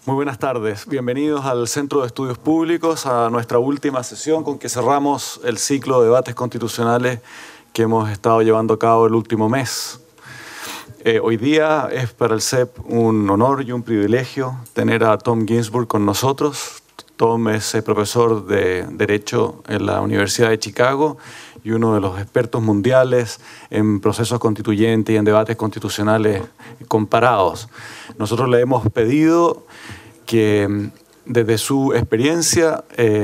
Muy buenas tardes. Bienvenidos al Centro de Estudios Públicos, a nuestra última sesión con que cerramos el ciclo de debates constitucionales que hemos estado llevando a cabo el último mes. Hoy día es para el CEP un honor y un privilegio tener a Tom Ginsburg con nosotros. Tom es profesor de Derecho en la Universidad de Chicago y uno de los expertos mundiales en procesos constituyentes y en debates constitucionales comparados. Nosotros le hemos pedido que desde su experiencia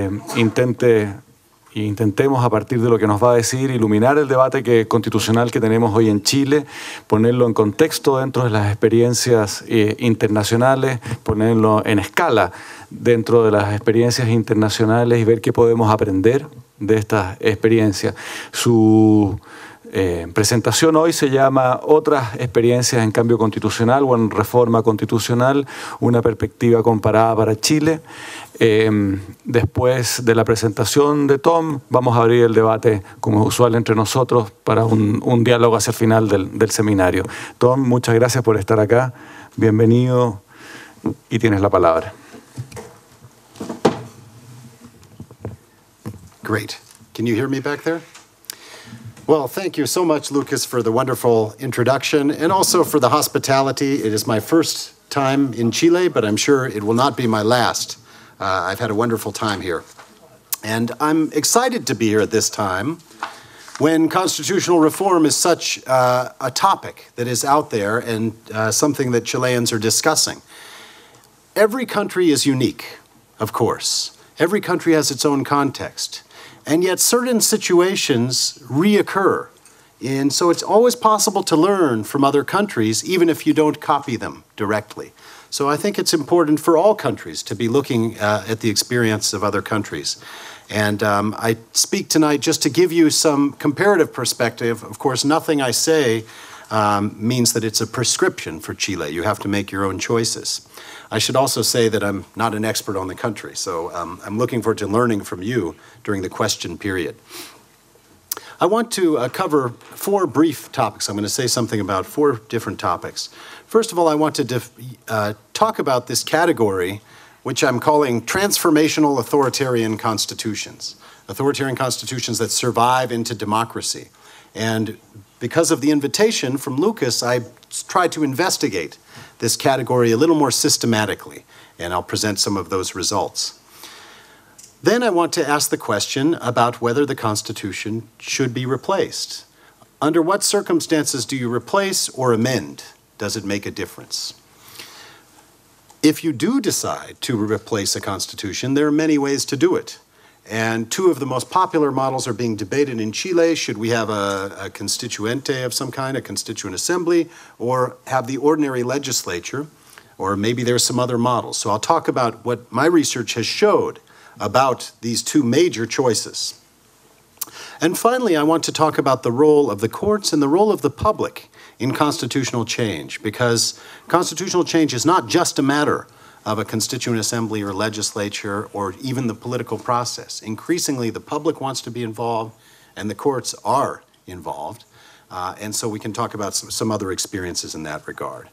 intentemos a partir de lo que nos va a decir iluminar el debate constitucional que tenemos hoy en Chile, ponerlo en contexto dentro de las experiencias internacionales, ponerlo en escala dentro de las experiencias internacionales y ver qué podemos aprender de estas experiencias. Su presentación hoy se llama Otras experiencias en cambio constitucional o en reforma constitucional, una perspectiva comparada para Chile. Después de la presentación de Tom, vamos a abrir el debate, como es usual entre nosotros, para un diálogo hacia el final del seminario. Tom, muchas gracias por estar acá. Bienvenido y tienes la palabra. Great. Can you hear me back there? Well, thank you so much, Lucas, for the wonderful introduction and also for the hospitality. It is my first time in Chile, but I'm sure it will not be my last. I've had a wonderful time here. And I'm excited to be here at this time when constitutional reform is such a topic that is out there and something that Chileans are discussing. Every country is unique, of course. Every country has its own context. And yet certain situations reoccur. And so it's always possible to learn from other countries, even if you don't copy them directly. So I think it's important for all countries to be looking at the experience of other countries. And I speak tonight just to give you some comparative perspective. Of course, nothing I say means that it's a prescription for Chile. You have to make your own choices. I should also say that I'm not an expert on the country, so I'm looking forward to learning from you during the question period. I want to cover four brief topics. I'm going to say something about four different topics. First of all, I want to talk about this category, which I'm calling transformational authoritarian constitutions that survive into democracy. And because of the invitation from Lucas, I tried to investigate this category a little more systematically, and I'll present some of those results. Then I want to ask the question about whether the Constitution should be replaced. Under what circumstances do you replace or amend? Does it make a difference? If you do decide to replace a Constitution, there are many ways to do it. And two of the most popular models are being debated in Chile. Should we have a constituente of some kind, a constituent assembly, or have the ordinary legislature, or maybe there's some other models. So I'll talk about what my research has showed about these two major choices. And finally, I want to talk about the role of the courts and the role of the public in constitutional change, because constitutional change is not just a matter of a constituent assembly or legislature or even the political process. Increasingly, the public wants to be involved and the courts are involved. And so we can talk about some other experiences in that regard.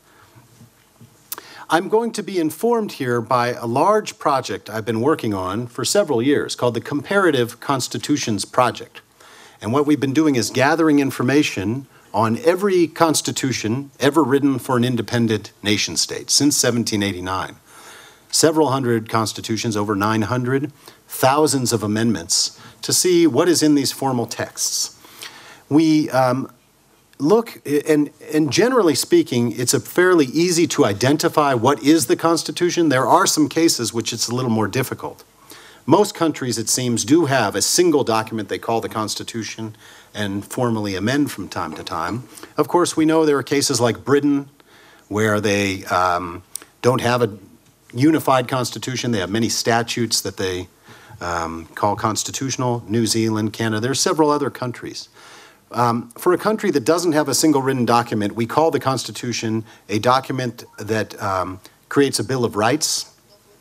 I'm going to be informed here by a large project I've been working on for several years called the Comparative Constitutions Project. And what we've been doing is gathering information on every constitution ever written for an independent nation state since 1789. Several hundred constitutions, over 900, thousands of amendments, to see what is in these formal texts. We look, and generally speaking, it's fairly easy to identify what is the Constitution. There are some cases which it's a little more difficult. Most countries, it seems, do have a single document they call the Constitution and formally amend from time to time. Of course, we know there are cases like Britain where they don't have a unified constitution. They have many statutes that they call constitutional. New Zealand, Canada, there are several other countries. For a country that doesn't have a single written document, we call the Constitution a document that creates a Bill of Rights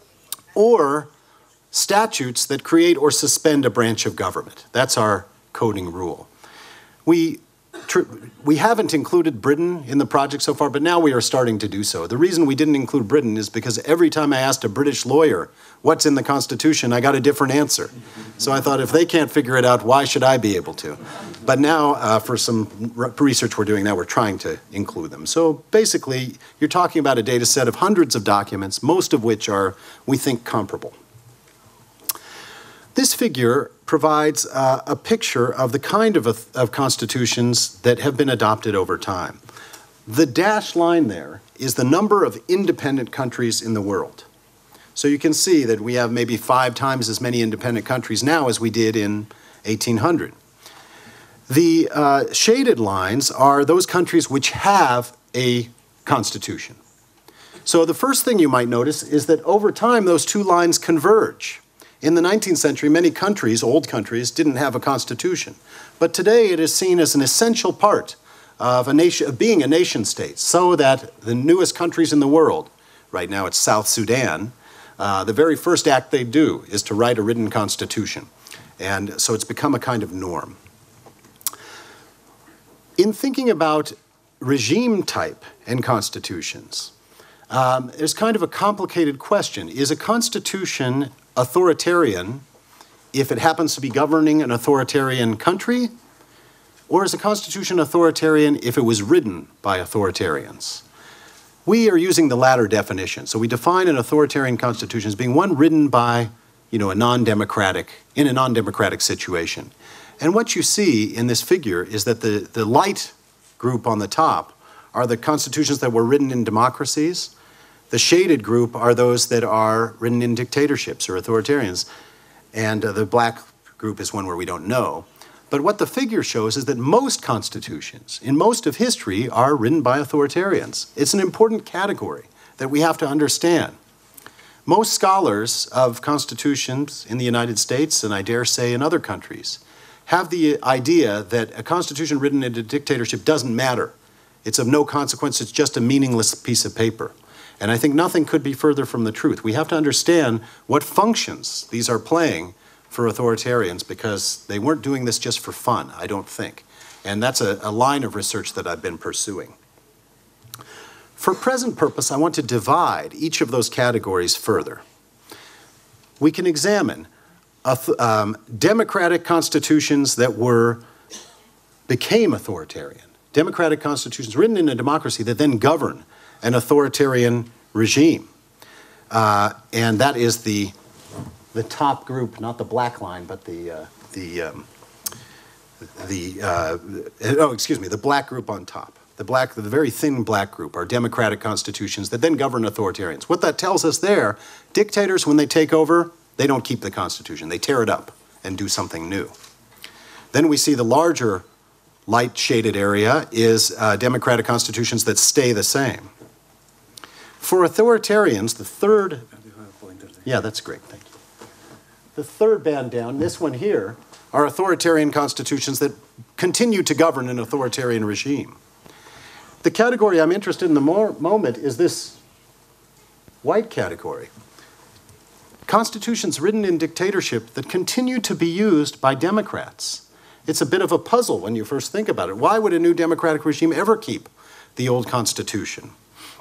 or statutes that create or suspend a branch of government. That's our coding rule. We we haven't included Britain in the project so far, but now we are starting to do so. The reason we didn't include Britain is because every time I asked a British lawyer what's in the Constitution, I got a different answer. So I thought if they can't figure it out, why should I be able to? But now, for some research we're doing now, we're trying to include them. So basically, you're talking about a data set of hundreds of documents, most of which are, we think, comparable. This figure provides a picture of the kind of constitutions that have been adopted over time. The dashed line there is the number of independent countries in the world. So you can see that we have maybe 5 times as many independent countries now as we did in 1800. The shaded lines are those countries which have a constitution. So the first thing you might notice is that over time those two lines converge. In the 19th century, many countries, old countries, didn't have a constitution. But today it is seen as an essential part of a nation, of being a nation state, so that the newest countries in the world, right now it's South Sudan, the very first act they do is to write a written constitution. And so it's become a kind of norm. In thinking about regime type and constitutions, there's kind of a complicated question. Is a constitution authoritarian if it happens to be governing an authoritarian country? Or is a constitution authoritarian if it was written by authoritarians? We are using the latter definition. So we define an authoritarian constitution as being one written by, in a non-democratic situation. And what you see in this figure is that the light group on the top are the constitutions that were written in democracies. The shaded group are those that are written in dictatorships or authoritarians. And the black group is one where we don't know. But what the figure shows is that most constitutions, in most of history, are written by authoritarians. It's an important category that we have to understand. Most scholars of constitutions in the United States, and I dare say in other countries, have the idea that a constitution written in a dictatorship doesn't matter. It's of no consequence, it's just a meaningless piece of paper. And I think nothing could be further from the truth. We have to understand what functions these are playing for authoritarians, because they weren't doing this just for fun, I don't think. And that's a line of research that I've been pursuing. For present purpose, I want to divide each of those categories further. We can examine democratic constitutions that became authoritarian. Democratic constitutions written in a democracy that then govern an authoritarian regime. And that is the top group, not the black line, but the black group on top. The very thin black group are democratic constitutions that then govern authoritarians. What that tells us there, dictators, when they take over, they don't keep the Constitution. They tear it up and do something new. Then we see the larger light shaded area is democratic constitutions that stay the same. For authoritarians, the third, yeah, that's great, thank you. The third band down, this one here, are authoritarian constitutions that continue to govern an authoritarian regime. The category I'm interested in the moment is this white category. Constitutions written in dictatorship that continue to be used by Democrats. It's a bit of a puzzle when you first think about it. Why would a new democratic regime ever keep the old Constitution?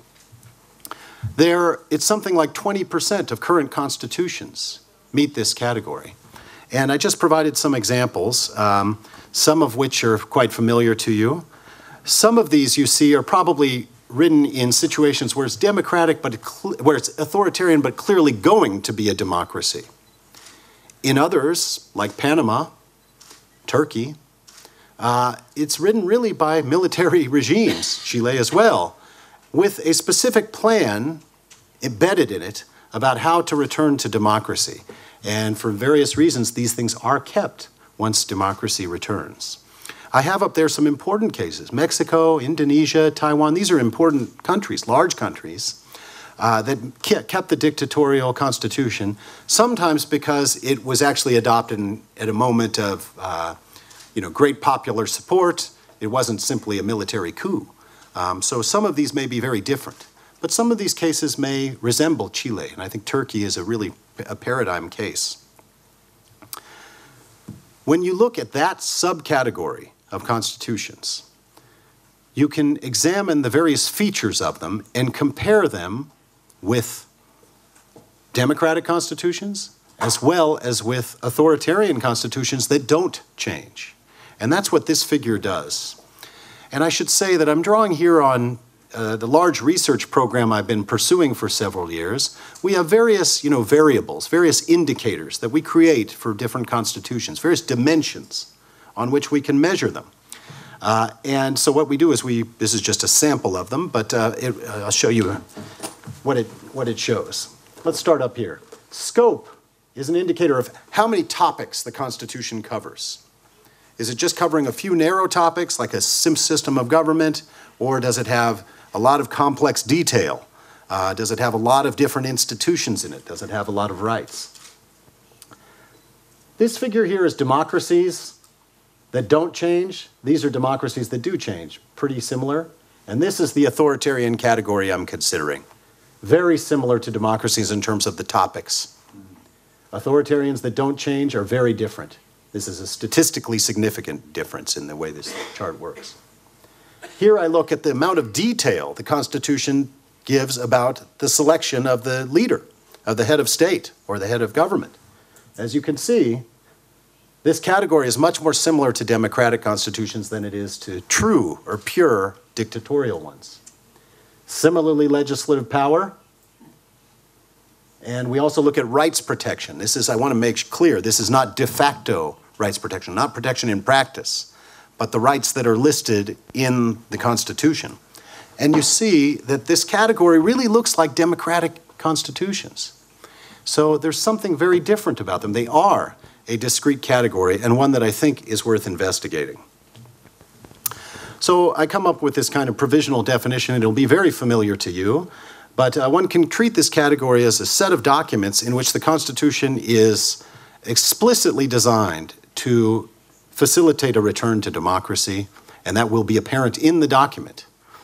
It's something like 20% of current constitutions meet this category. And I just provided some examples, some of which are quite familiar to you. Some of these you see are probably written in situations where it's democratic, where it's authoritarian, but clearly going to be a democracy. In others, like Panama, Turkey, it's written really by military regimes, Chile as well, with a specific plan embedded in it about how to return to democracy. And for various reasons, these things are kept once democracy returns. I have up there some important cases. Mexico, Indonesia, Taiwan, these are important countries, large countries, that kept the dictatorial constitution, sometimes because it was actually adopted at a moment of great popular support. It wasn't simply a military coup. So some of these may be very different. But some of these cases may resemble Chile, and I think Turkey is a paradigm case. When you look at that subcategory of constitutions. You can examine the various features of them and compare them with democratic constitutions as well as with authoritarian constitutions that don't change. And that's what this figure does. And I should say that I'm drawing here on the large research program I've been pursuing for several years. We have various, variables, various indicators that we create for different constitutions, various dimensions on which we can measure them. And so what we do is this is just a sample of them, but I'll show you what it shows. Let's start up here. Scope is an indicator of how many topics the Constitution covers. Is it just covering a few narrow topics, like a system of government, or does it have a lot of complex detail? Does it have a lot of different institutions in it? Does it have a lot of rights? This figure here is democracies that don't change. These are democracies that do change, pretty similar. And this is the authoritarian category I'm considering. Very similar to democracies in terms of the topics. Authoritarians that don't change are very different. This is a statistically significant difference in the way this chart works. Here I look at the amount of detail the Constitution gives about the selection of the leader, of the head of state or the head of government. As you can see, this category is much more similar to democratic constitutions than it is to true or pure dictatorial ones. Similarly, legislative power. And we also look at rights protection. This is, I want to make clear, this is not de facto rights protection, not protection in practice, but the rights that are listed in the Constitution. And you see that this category really looks like democratic constitutions. So there's something very different about them. They are a discrete category and one that I think is worth investigating. So I come up with this kind of provisional definition. It'll be very familiar to you, but one can treat this category as a set of documents in which the Constitution is explicitly designed to facilitate a return to democracy, and that will be apparent in the document.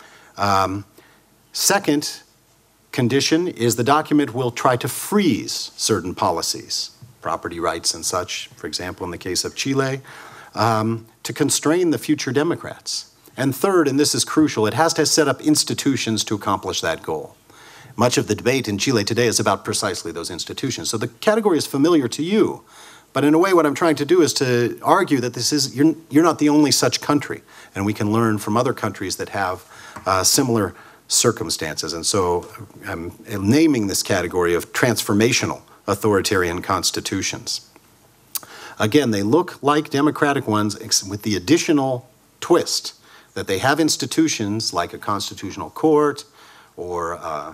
Second condition is the document will try to freeze certain policies, property rights and such, for example, in the case of Chile, to constrain the future democrats. And third, and this is crucial, it has to set up institutions to accomplish that goal. Much of the debate in Chile today is about precisely those institutions. So the category is familiar to you, but in a way what I'm trying to do is to argue that you're not the only such country, and we can learn from other countries that have similar circumstances. And so I'm naming this category of transformational authoritarian constitutions. Again, they look like democratic ones with the additional twist that they have institutions like a constitutional court or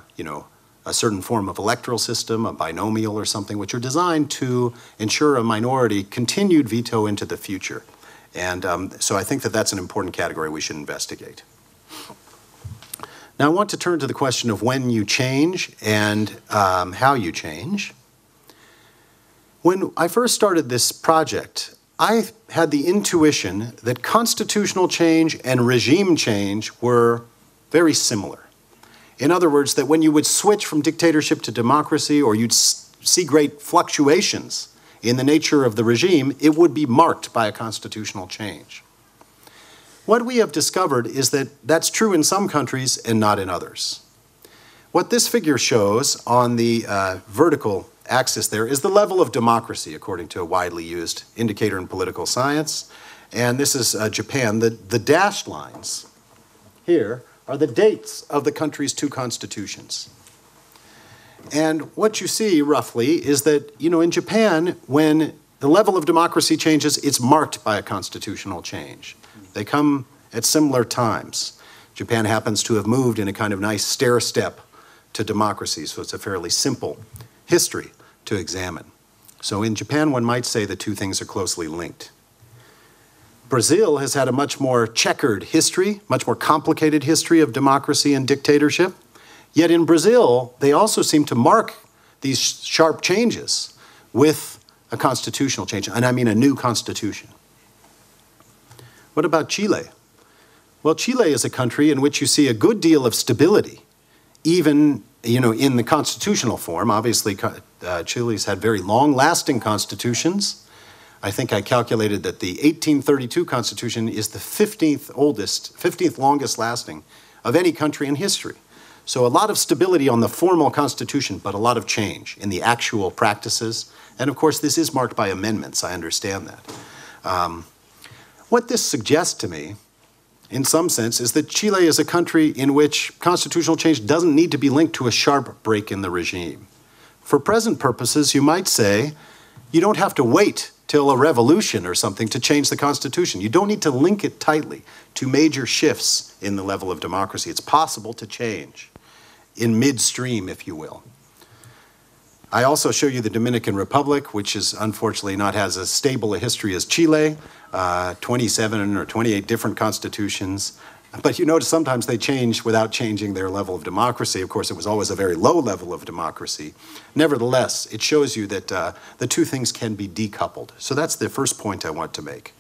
a certain form of electoral system, a binomial or something, which are designed to ensure a minority continued veto into the future. And so I think that that's an important category we should investigate. Now I want to turn to the question of when you change and how you change. When I first started this project, I had the intuition that constitutional change and regime change were very similar. In other words, that when you would switch from dictatorship to democracy, or you'd see great fluctuations in the nature of the regime, it would be marked by a constitutional change. What we have discovered is that that's true in some countries and not in others. What this figure shows on the vertical axis there is the level of democracy, according to a widely used indicator in political science. And this is Japan. The dashed lines here are the dates of the country's two constitutions. And what you see, roughly, is that, in Japan, when the level of democracy changes, it's marked by a constitutional change. They come at similar times. Japan happens to have moved in a kind of nice stair step to democracy, so it's a fairly simple history to examine. So in Japan, one might say the two things are closely linked. Brazil has had a much more checkered history, much more complicated history of democracy and dictatorship. Yet in Brazil, they also seem to mark these sharp changes with a constitutional change, and I mean a new constitution. What about Chile? Well, Chile is a country in which you see a good deal of stability, even in the constitutional form. Obviously, Chile's had very long-lasting constitutions, I think I calculated that the 1832 Constitution is the 15th longest lasting of any country in history. So a lot of stability on the formal Constitution, but a lot of change in the actual practices. And of course, this is marked by amendments, I understand that. What this suggests to me, in some sense, is that Chile is a country in which constitutional change doesn't need to be linked to a sharp break in the regime. For present purposes, you might say, you don't have to wait till a revolution or something to change the Constitution. You don't need to link it tightly to major shifts in the level of democracy. It's possible to change in midstream, if you will. I also show you the Dominican Republic, which is unfortunately not as stable a history as Chile, 27 or 28 different constitutions. But you notice sometimes they change without changing their level of democracy. Of course, it was always a very low level of democracy. Nevertheless, it shows you that the two things can be decoupled. So that's the first point I want to make.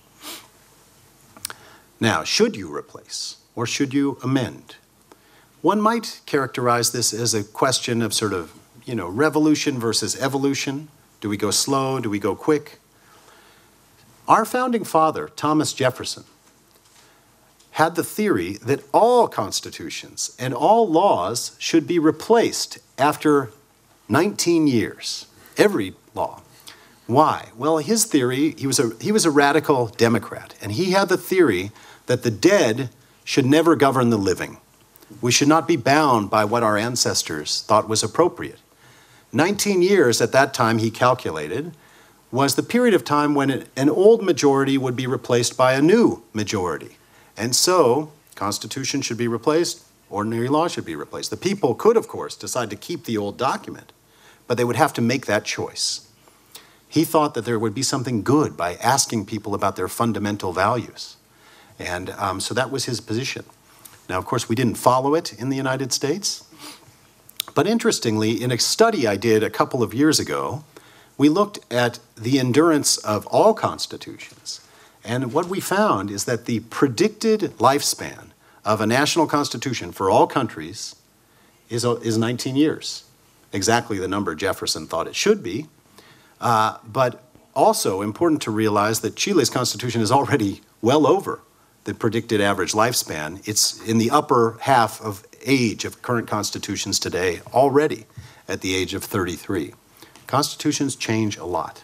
Now, should you replace or should you amend? One might characterize this as a question of sort of, revolution versus evolution. Do we go slow? Do we go quick? Our founding father, Thomas Jefferson, had the theory that all constitutions and all laws should be replaced after 19 years, every law. Why? Well, his theory, he was a radical Democrat, and he had the theory that the dead should never govern the living. We should not be bound by what our ancestors thought was appropriate. 19 years at that time, he calculated, was the period of time when an old majority would be replaced by a new majority. And so, Constitution should be replaced, ordinary law should be replaced. The people could, of course, decide to keep the old document, but they would have to make that choice. He thought that there would be something good by asking people about their fundamental values. And so that was his position. Now, of course, we didn't follow it in the United States. But interestingly, in a study I did a couple of years ago, we looked at the endurance of all constitutions. And what we found is that the predicted lifespan of a national constitution for all countries is 19 years. Exactly the number Jefferson thought it should be. But also important to realize that Chile's constitution is already well over the predicted average lifespan. It's in the upper half of age of current constitutions today, already at the age of 33. Constitutions change a lot.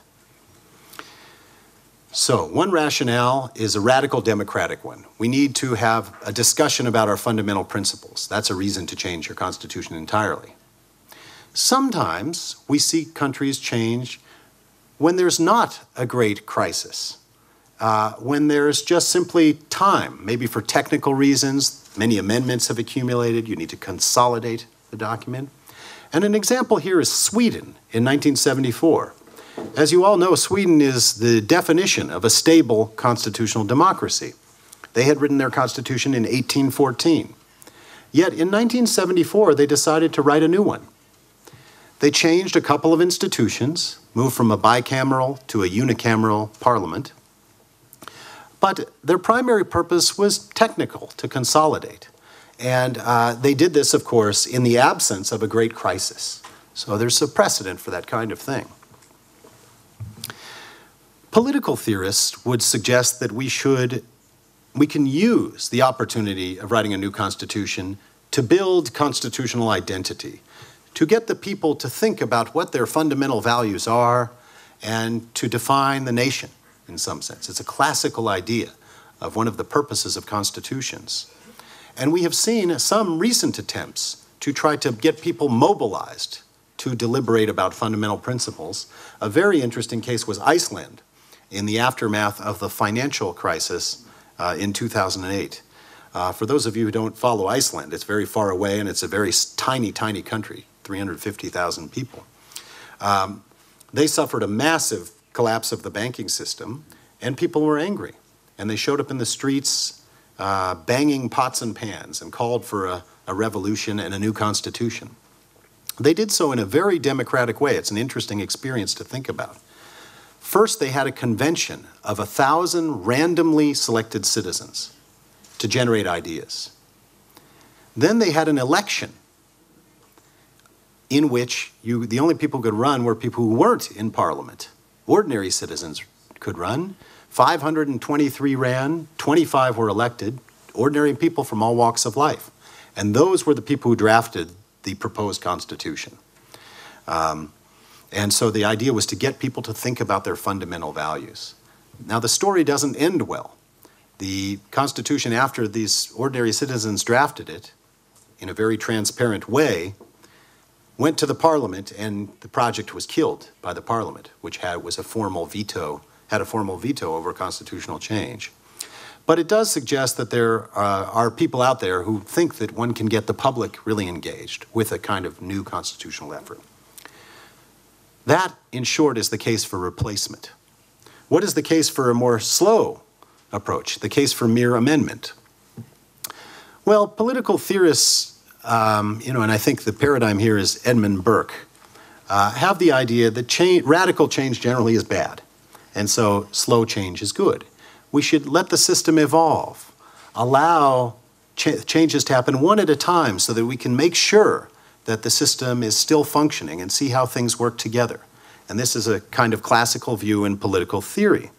So one rationale is a radical democratic one. We need to have a discussion about our fundamental principles. That's a reason to change your constitution entirely. Sometimes we see countries change when there's not a great crisis. When there's just simply time, maybe for technical reasons, many amendments have accumulated, you need to consolidate the document. And an example here is Sweden in 1974. As you all know, Sweden is the definition of a stable constitutional democracy. They had written their constitution in 1814. Yet in 1974, they decided to write a new one. They changed a couple of institutions, moved from a bicameral to a unicameral parliament. But their primary purpose was technical, to consolidate. And they did this, of course, in the absence of a great crisis. So there's a precedent for that kind of thing. Political theorists would suggest that we can use the opportunity of writing a new constitution to build constitutional identity, to get the people to think about what their fundamental values are, and to define the nation. In some sense. It's a classical idea of one of the purposes of constitutions. And we have seen some recent attempts to try to get people mobilized to deliberate about fundamental principles. A very interesting case was Iceland in the aftermath of the financial crisis in 2008. For those of you who don't follow Iceland, it's very far away and it's a very tiny, tiny country, 350,000 people. They suffered a massive collapse of the banking system, and people were angry. And they showed up in the streets banging pots and pans and called for a revolution and a new constitution. They did so in a very democratic way. It's an interesting experience to think about. First, they had a convention of 1,000 randomly selected citizens to generate ideas. Then they had an election in which the only people who could run were people who weren't in parliament. Ordinary citizens could run. 523 ran, 25 were elected, ordinary people from all walks of life. And those were the people who drafted the proposed Constitution. And so the idea was to get people to think about their fundamental values. Now, the story doesn't end well. The Constitution, after these ordinary citizens drafted it in a very transparent way, went to the Parliament, and the project was killed by the Parliament, which had a formal veto over constitutional change. But it does suggest that there are people out there who think that one can get the public really engaged with a kind of new constitutional effort. That, in short, is the case for replacement. What is the case for a more slow approach, the case for mere amendment? Well, political theorists, and I think the paradigm here is Edmund Burke, have the idea that radical change generally is bad, and so slow change is good. We should let the system evolve, allow changes to happen one at a time so that we can make sure that the system is still functioning and see how things work together. And this is a kind of classical view in political theory.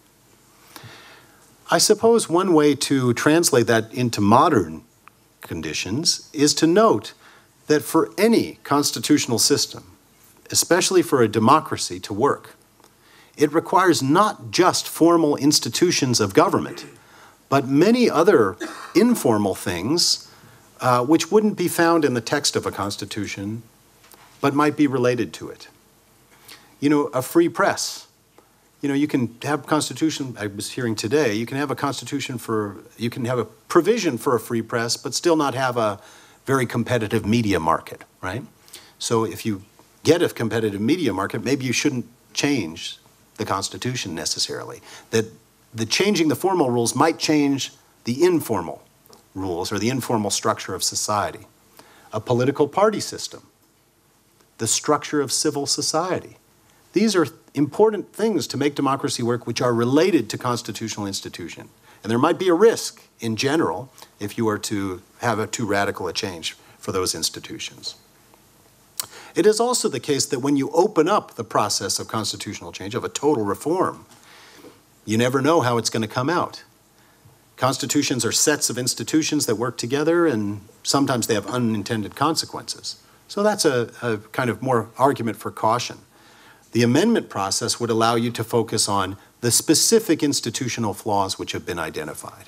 I suppose one way to translate that into modern conditions is to note that for any constitutional system, especially for a democracy to work, it requires not just formal institutions of government, but many other informal things which wouldn't be found in the text of a constitution, but might be related to it. You know, a free press. You know, you can have a constitution, I was hearing today, you can have a constitution you can have a provision for a free press, but still not have a very competitive media market, right? So if you get a competitive media market, maybe you shouldn't change the Constitution necessarily. That the changing the formal rules might change the informal rules or the informal structure of society. A political party system, the structure of civil society. These are important things to make democracy work which are related to constitutional institution. And there might be a risk in general if you were to have too radical a change for those institutions. It is also the case that when you open up the process of constitutional change, of a total reform, you never know how it's going to come out. Constitutions are sets of institutions that work together, and sometimes they have unintended consequences. So that's a kind of more argument for caution. The amendment process would allow you to focus on the specific institutional flaws which have been identified.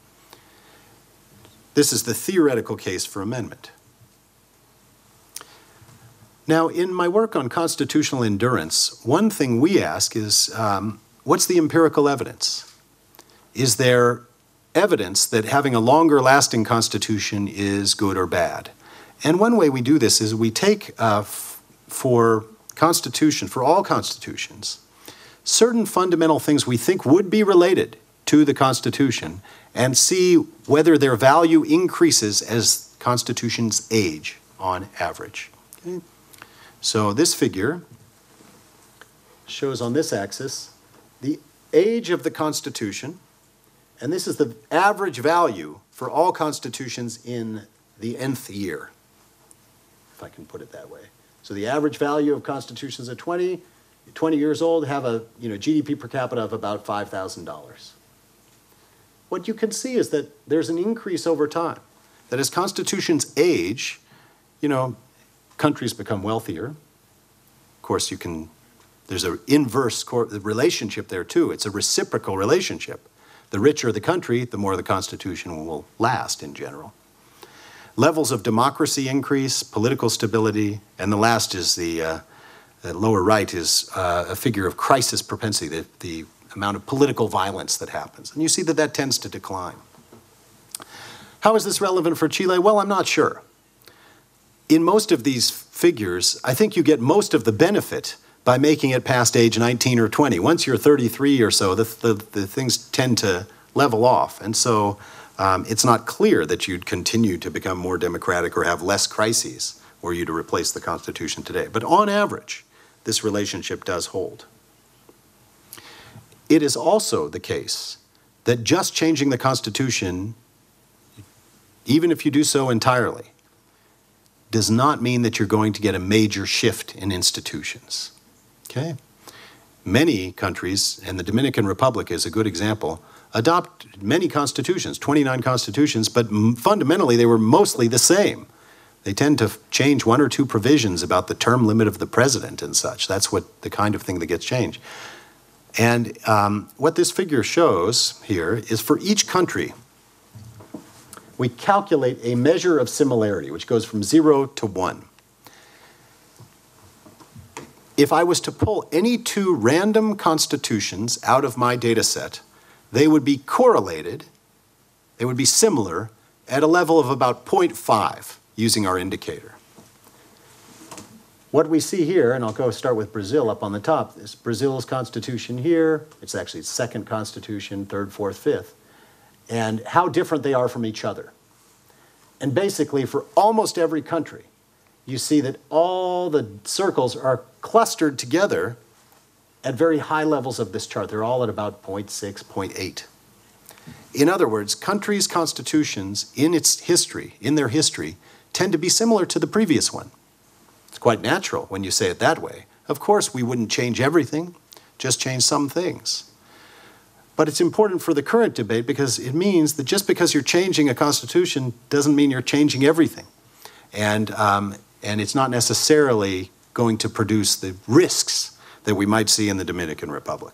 This is the theoretical case for amendment. Now, in my work on constitutional endurance, one thing we ask is, what's the empirical evidence? Is there evidence that having a longer lasting constitution is good or bad? And one way we do this is we take, for all constitutions, certain fundamental things we think would be related to the Constitution and see whether their value increases as constitutions age on average. Okay? So this figure shows on this axis the age of the Constitution, and this is the average value for all constitutions in the nth year, if I can put it that way. So the average value of constitutions at 20 years old have a GDP per capita of about $5,000. What you can see is that there's an increase over time, that as constitutions age, countries become wealthier. Of course, there's an inverse relationship there too. It's a reciprocal relationship. The richer the country, the more the Constitution will last in general. Levels of democracy increase, political stability, and the last is the lower right is a figure of crisis propensity, the amount of political violence that happens. And you see that tends to decline. How is this relevant for Chile? Well, I'm not sure. In most of these figures, I think you get most of the benefit by making it past age 19 or 20. Once you're 33 or so, the things tend to level off. And so it's not clear that you'd continue to become more democratic or have less crises were you to replace the Constitution today. But on average, this relationship does hold. It is also the case that just changing the Constitution, even if you do so entirely, does not mean that you're going to get a major shift in institutions. Okay? many countries, and the Dominican Republic is a good example, adopt many constitutions, 29 constitutions, but fundamentally they were mostly the same. They tend to change one or two provisions about the term limit of the president and such. That's what the kind of thing that gets changed. And what this figure shows here is for each country, we calculate a measure of similarity, which goes from 0 to 1. If I was to pull any two random constitutions out of my data set, they would be correlated, they would be similar at a level of about 0.5 using our indicator. What we see here, and I'll start with Brazil up on the top, is Brazil's constitution here. It's actually its second constitution, third, fourth, fifth, and how different they are from each other. And basically, for almost every country, you see that all the circles are clustered together at very high levels of this chart. They're all at about 0.6, 0.8. In other words, countries' constitutions in their history, tend to be similar to the previous one. It's quite natural when you say it that way. Of course, we wouldn't change everything, just change some things. But it's important for the current debate because it means that just because you're changing a constitution doesn't mean you're changing everything. And it's not necessarily going to produce the risks that we might see in the Dominican Republic.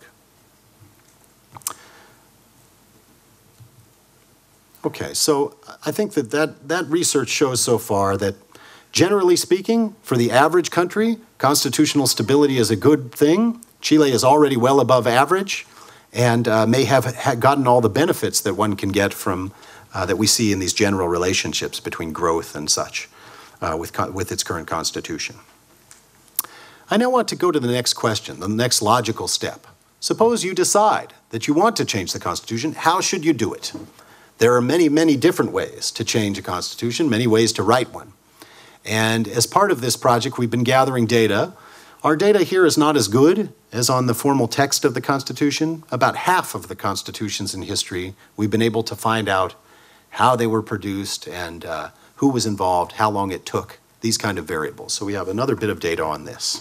Okay, so I think that research shows so far that generally speaking, for the average country, constitutional stability is a good thing. Chile is already well above average and may have gotten all the benefits that one can get from that we see in these general relationships between growth and such with its current constitution. I now want to go to the next question, the next logical step. Suppose you decide that you want to change the Constitution. How should you do it? There are many, many different ways to change a Constitution, many ways to write one. And as part of this project, we've been gathering data. Our data here is not as good as on the formal text of the Constitution. About half of the constitutions in history, we've been able to find out how they were produced and who was involved, how long it took, these kind of variables. So we have another bit of data on this.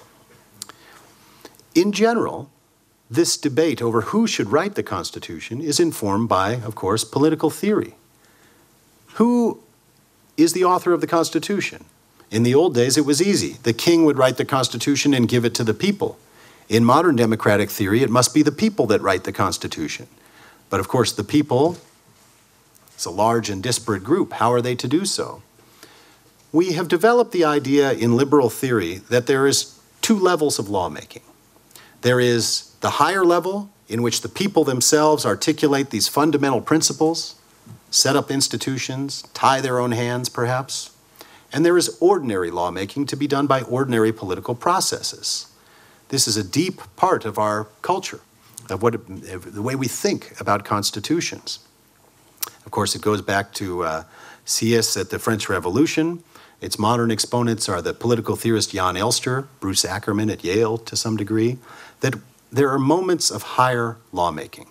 In general, this debate over who should write the Constitution is informed by, of course, political theory. Who is the author of the Constitution? In the old days, it was easy. The king would write the Constitution and give it to the people. In modern democratic theory, it must be the people that write the Constitution. But of course, the people, it's a large and disparate group. How are they to do so? We have developed the idea in liberal theory that there is two levels of lawmaking. There is the higher level, in which the people themselves articulate these fundamental principles, set up institutions, tie their own hands, perhaps. And there is ordinary lawmaking to be done by ordinary political processes. This is a deep part of our culture, of the way we think about constitutions. Of course, it goes back to Sieyès at the French Revolution. Its modern exponents are the political theorist Jan Elster, Bruce Ackerman at Yale to some degree, that there are moments of higher lawmaking.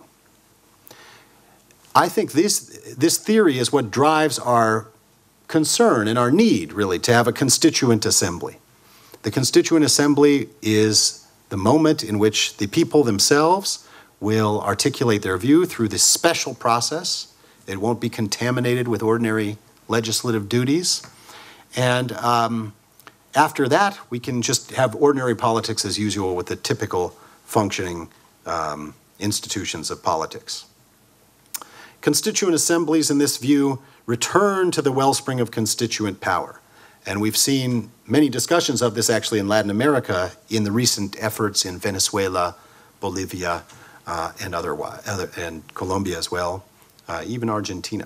I think this theory is what drives our concern and our need, really, to have a constituent assembly. The constituent assembly is the moment in which the people themselves will articulate their view through this special process. It won't be contaminated with ordinary legislative duties. And after that, we can just have ordinary politics as usual with the typical functioning institutions of politics. Constituent assemblies, in this view, return to the wellspring of constituent power. And we've seen many discussions of this actually in Latin America in the recent efforts in Venezuela, Bolivia, and Colombia as well, even Argentina.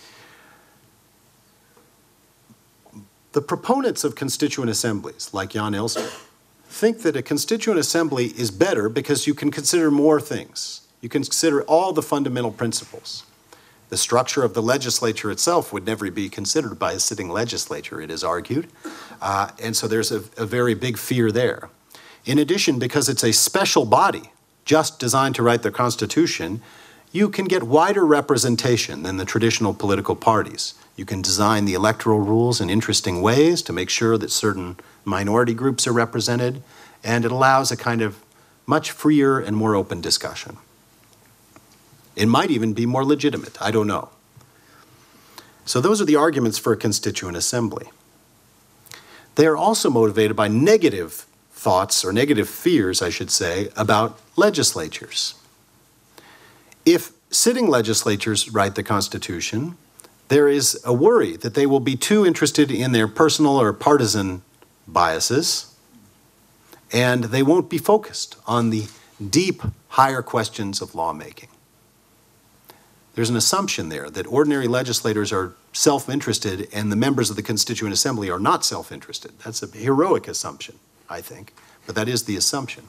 The proponents of constituent assemblies, like Jan Elster, think that a constituent assembly is better because you can consider more things. You can consider all the fundamental principles. The structure of the legislature itself would never be considered by a sitting legislature, it is argued. And so there's a very big fear there. In addition, because it's a special body just designed to write the Constitution, you can get wider representation than the traditional political parties. You can design the electoral rules in interesting ways to make sure that certain minority groups are represented, and it allows a kind of much freer and more open discussion. It might even be more legitimate, I don't know. So those are the arguments for a constituent assembly. They are also motivated by negative thoughts, or negative fears, I should say, about legislatures. If sitting legislatures write the Constitution, there is a worry that they will be too interested in their personal or partisan biases, and they won't be focused on the deep, higher questions of lawmaking. There's an assumption there that ordinary legislators are self-interested and the members of the Constituent Assembly are not self-interested. That's a heroic assumption, I think, but that is the assumption.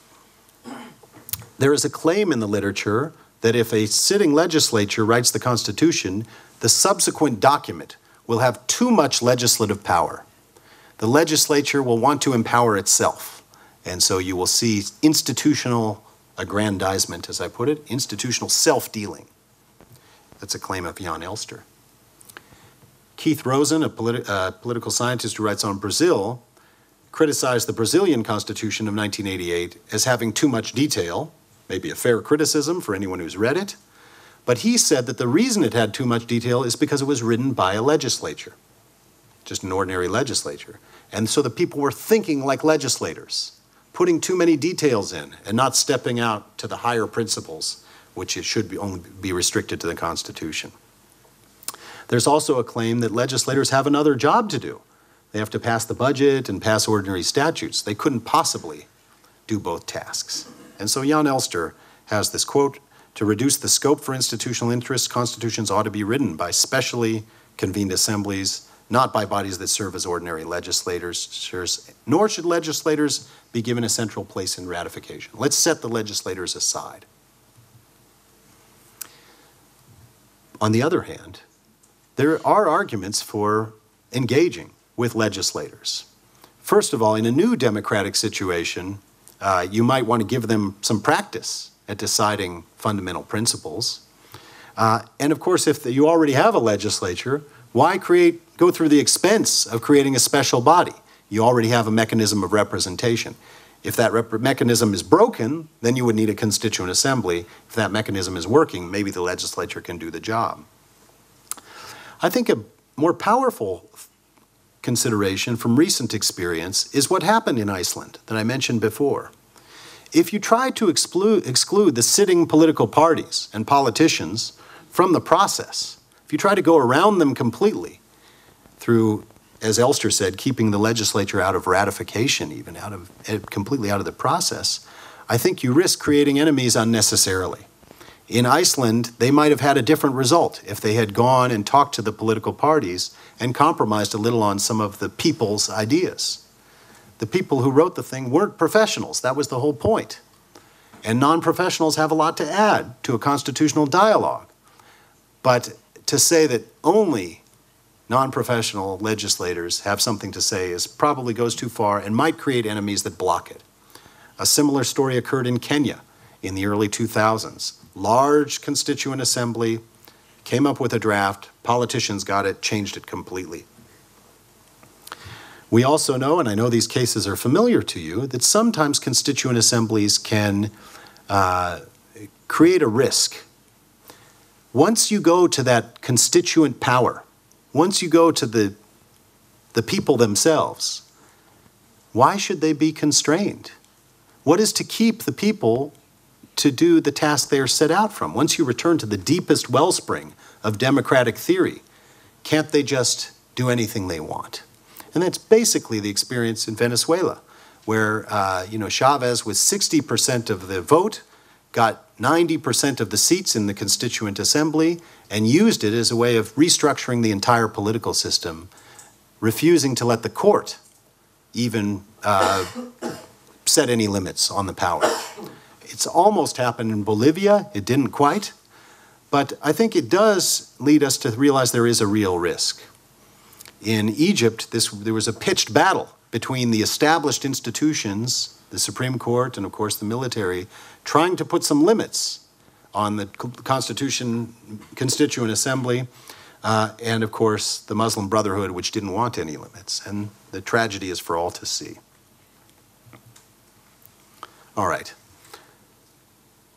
There is a claim in the literature that if a sitting legislature writes the Constitution, the subsequent document will have too much legislative power. The legislature will want to empower itself, and so you will see institutional aggrandizement, as I put it, institutional self-dealing. That's a claim of Jan Elster. Keith Rosen, a political scientist who writes on Brazil, criticized the Brazilian Constitution of 1988 as having too much detail, maybe a fair criticism for anyone who's read it, but he said that the reason it had too much detail is because it was written by a legislature, just an ordinary legislature. And so the people were thinking like legislators, putting too many details in and not stepping out to the higher principles, which it should only be restricted to the Constitution. There's also a claim that legislators have another job to do. They have to pass the budget and pass ordinary statutes. They couldn't possibly do both tasks. And so Jan Elster has this quote, "To reduce the scope for institutional interests, constitutions ought to be written by specially convened assemblies, not by bodies that serve as ordinary legislators, nor should legislators be given a central place in ratification." Let's set the legislators aside. On the other hand, there are arguments for engaging with legislators. First of all, in a new democratic situation, you might want to give them some practice at deciding fundamental principles. And of course, if you already have a legislature, why go through the expense of creating a special body? You already have a mechanism of representation. If that mechanism is broken, then you would need a constituent assembly. If that mechanism is working, maybe the legislature can do the job. I think a more powerful consideration from recent experience is what happened in Iceland that I mentioned before. If you try to exclude the sitting political parties and politicians from the process, if you try to go around them completely through, as Elster said, keeping the legislature out of ratification, even completely out of the process, I think you risk creating enemies unnecessarily. In Iceland, they might have had a different result if they had gone and talked to the political parties and compromised a little on some of the people's ideas. The people who wrote the thing weren't professionals. That was the whole point. And non-professionals have a lot to add to a constitutional dialogue. But to say that only non-professional legislators have something to say probably goes too far and might create enemies that block it. A similar story occurred in Kenya in the early 2000s. Large constituent assembly, came up with a draft, politicians got it, changed it completely. We also know, and I know these cases are familiar to you, that sometimes constituent assemblies can create a risk. Once you go to that constituent power, once you go to the people themselves, why should they be constrained? What is to keep the people to do the task they are set out from? Once you return to the deepest wellspring of democratic theory, can't they just do anything they want? And that's basically the experience in Venezuela, where Chavez, with 60% of the vote, got 90% of the seats in the Constituent Assembly and used it as a way of restructuring the entire political system, refusing to let the court even set any limits on the power. It's almost happened in Bolivia. It didn't quite. But I think it does lead us to realize there is a real risk. In Egypt, there was a pitched battle between the established institutions, the Supreme Court and, of course, the military, trying to put some limits on the Constituent Assembly, and, of course, the Muslim Brotherhood, which didn't want any limits. And the tragedy is for all to see. All right.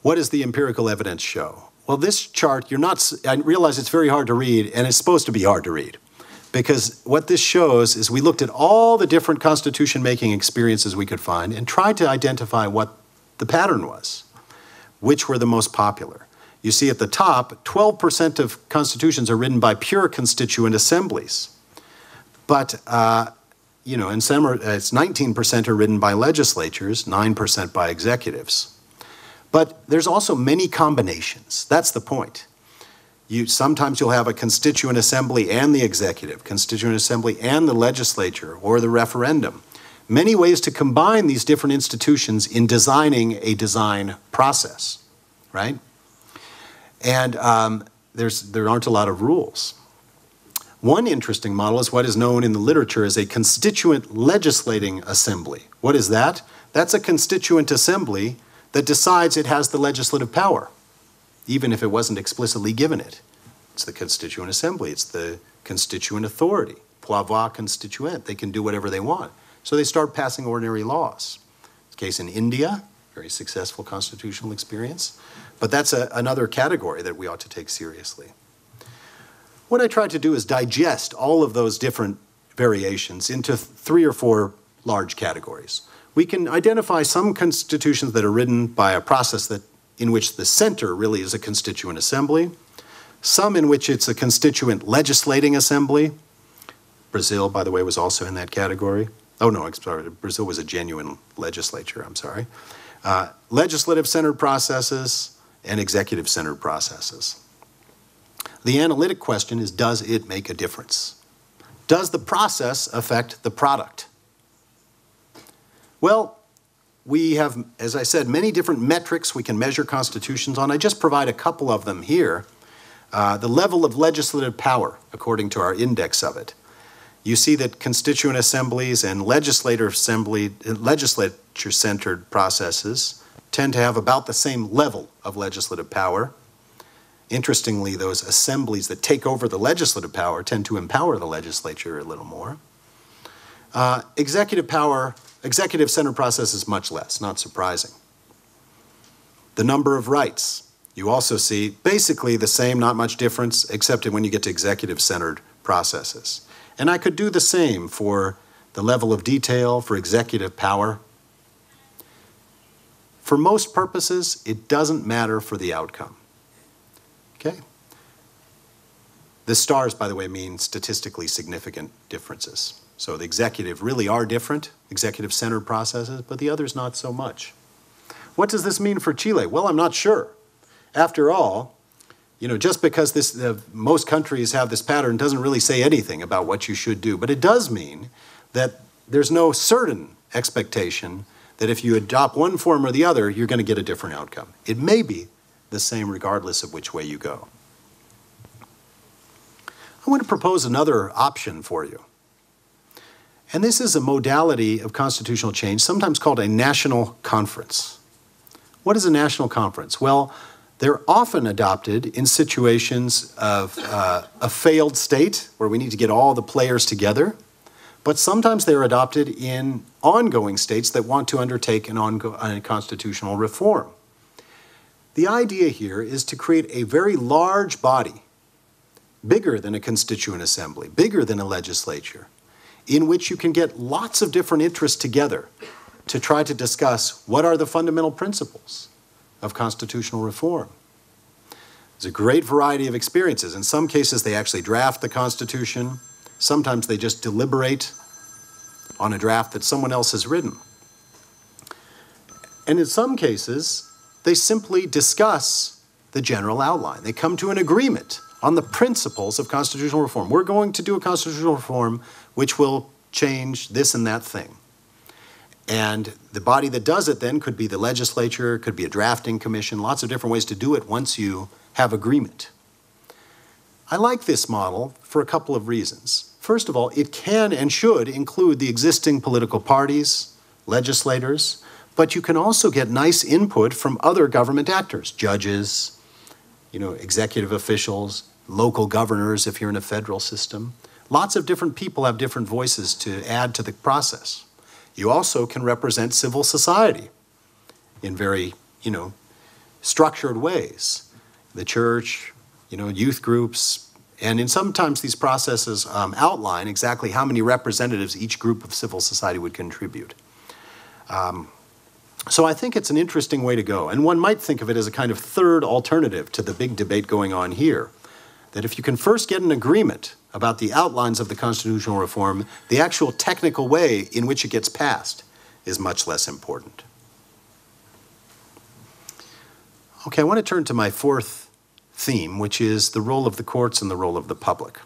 What does the empirical evidence show? Well, this chart, I realize it's very hard to read, and it's supposed to be hard to read. Because what this shows is we looked at all the different constitution-making experiences we could find and tried to identify what the pattern was, which were the most popular. You see at the top, 12% of constitutions are written by pure constituent assemblies. But, in some, it's 19% are written by legislatures, 9% by executives. But there's also many combinations. That's the point. Sometimes you'll have a constituent assembly and the executive, constituent assembly and the legislature, or the referendum. Many ways to combine these different institutions in designing a design process, right? And there aren't a lot of rules. One interesting model is what is known in the literature as a constituent legislating assembly. What is that? That's a constituent assembly that decides it has the legislative power, even if it wasn't explicitly given it. It's the constituent assembly. It's the constituent authority, pouvoir constituent. They can do whatever they want. So they start passing ordinary laws. It's the case in India, very successful constitutional experience. But that's another category that we ought to take seriously. What I tried to do is digest all of those different variations into 3 or 4 large categories. We can identify some constitutions that are written by a process in which the center really is a constituent assembly, some in which it's a constituent legislating assembly. Brazil, by the way, was also in that category. Oh, no, I'm sorry, Brazil was a genuine legislature, I'm sorry. Legislative-centered processes and executive-centered processes. The analytic question is, does it make a difference? Does the process affect the product? Well, we have, as I said, many different metrics we can measure constitutions on. I just provide a couple of them here. The level of legislative power, according to our index of it. You see that constituent assemblies and legislature-centered processes tend to have about the same level of legislative power. Interestingly, those assemblies that take over the legislative power tend to empower the legislature a little more. Executive-centered process is much less, not surprising. The number of rights. You also see basically the same, not much difference, except when you get to executive-centered processes. And I could do the same for the level of detail, for executive power. For most purposes, it doesn't matter for the outcome. Okay? The stars, by the way, mean statistically significant differences. So the executive really are different, executive-centered processes, but the others not so much. What does this mean for Chile? Well, I'm not sure. After all, just because most countries have this pattern doesn't really say anything about what you should do. But it does mean that there's no certain expectation that if you adopt one form or the other, you're going to get a different outcome. It may be the same regardless of which way you go. I want to propose another option for you. And this is a modality of constitutional change, sometimes called a national conference. What is a national conference? Well, they're often adopted in situations of a failed state where we need to get all the players together, but sometimes they're adopted in ongoing states that want to undertake a constitutional reform. The idea here is to create a very large body, bigger than a constituent assembly, bigger than a legislature, in which you can get lots of different interests together to try to discuss what are the fundamental principles of constitutional reform. There's a great variety of experiences. In some cases, they actually draft the Constitution. Sometimes they just deliberate on a draft that someone else has written. And in some cases, they simply discuss the general outline. They come to an agreement on the principles of constitutional reform. We're going to do a constitutional reform which will change this and that thing. And the body that does it then could be the legislature, could be a drafting commission, lots of different ways to do it once you have agreement. I like this model for a couple of reasons. First of all, it can and should include the existing political parties, legislators, but you can also get nice input from other government actors, judges, executive officials, local governors if you're in a federal system. Lots of different people have different voices to add to the process. You also can represent civil society in very, structured ways. The church, youth groups, and sometimes these processes outline exactly how many representatives each group of civil society would contribute. So I think it's an interesting way to go. And one might think of it as a kind of third alternative to the big debate going on here, that if you can first get an agreement about the outlines of the constitutional reform, the actual technical way in which it gets passed is much less important. Okay, I want to turn to my fourth theme, which is the role of the courts and the role of the public.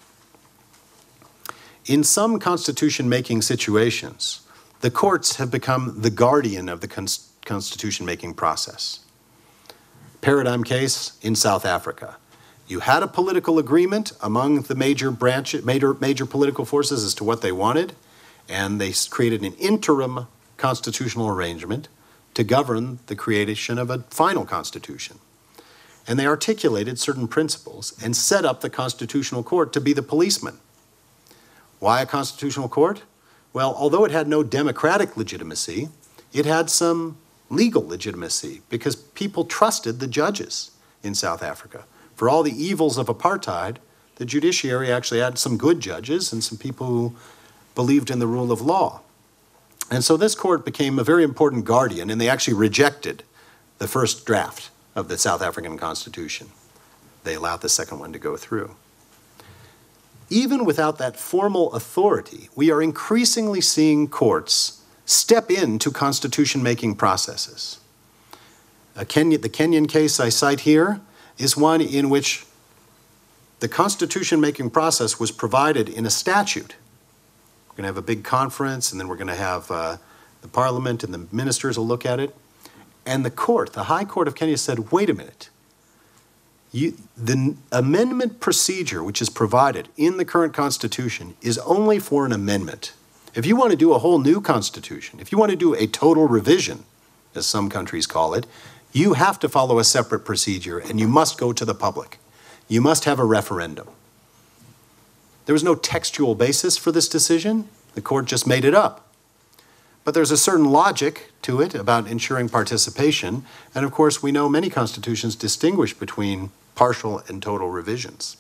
In some constitution-making situations, the courts have become the guardian of the constitution-making process. Paradigm case in South Africa. You had a political agreement among the major political forces as to what they wanted, and they created an interim constitutional arrangement to govern the creation of a final constitution. And they articulated certain principles and set up the Constitutional Court to be the policeman. Why a Constitutional Court? Well, although it had no democratic legitimacy, it had some legal legitimacy because people trusted the judges in South Africa. For all the evils of apartheid, the judiciary actually had some good judges and some people who believed in the rule of law. And so this court became a very important guardian, and they actually rejected the first draft of the South African Constitution. They allowed the second one to go through. Even without that formal authority, we are increasingly seeing courts step into constitution-making processes. The Kenyan case I cite here is one in which the constitution-making process was provided in a statute. We're going to have a big conference, and then we're going to have the parliament, and the ministers will look at it. And the court, the High Court of Kenya, said, wait a minute. The amendment procedure which is provided in the current constitution is only for an amendment. If you want to do a whole new constitution, if you want to do a total revision, as some countries call it, you have to follow a separate procedure, and you must go to the public. You must have a referendum. There was no textual basis for this decision. The court just made it up. But there's a certain logic to it about ensuring participation, and of course we know many constitutions distinguish between partial and total revisions.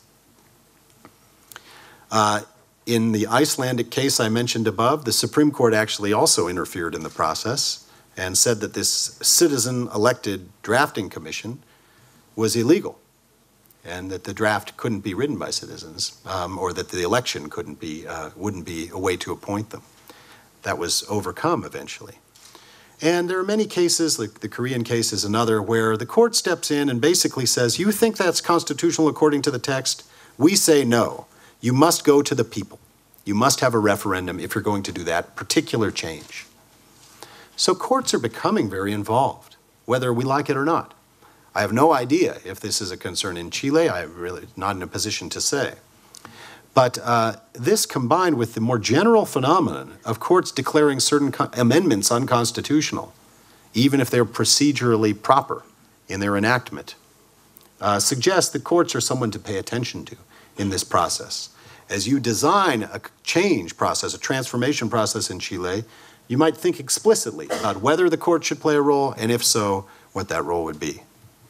In the Icelandic case I mentioned above, the Supreme Court actually also interfered in the process and said that this citizen-elected drafting commission was illegal and that the draft couldn't be written by citizens or that the election wouldn't be a way to appoint them. That was overcome eventually. And there are many cases, like the Korean case is another, where the court steps in and basically says, you think that's constitutional according to the text? We say no. You must go to the people. You must have a referendum if you're going to do that particular change. So courts are becoming very involved, whether we like it or not. I have no idea if this is a concern in Chile. I'm really not in a position to say. But this combined with the more general phenomenon of courts declaring certain amendments unconstitutional, even if they're procedurally proper in their enactment, suggests that courts are someone to pay attention to in this process. As you design a change process, a transformation process in Chile, you might think explicitly about whether the court should play a role, and if so, what that role would be.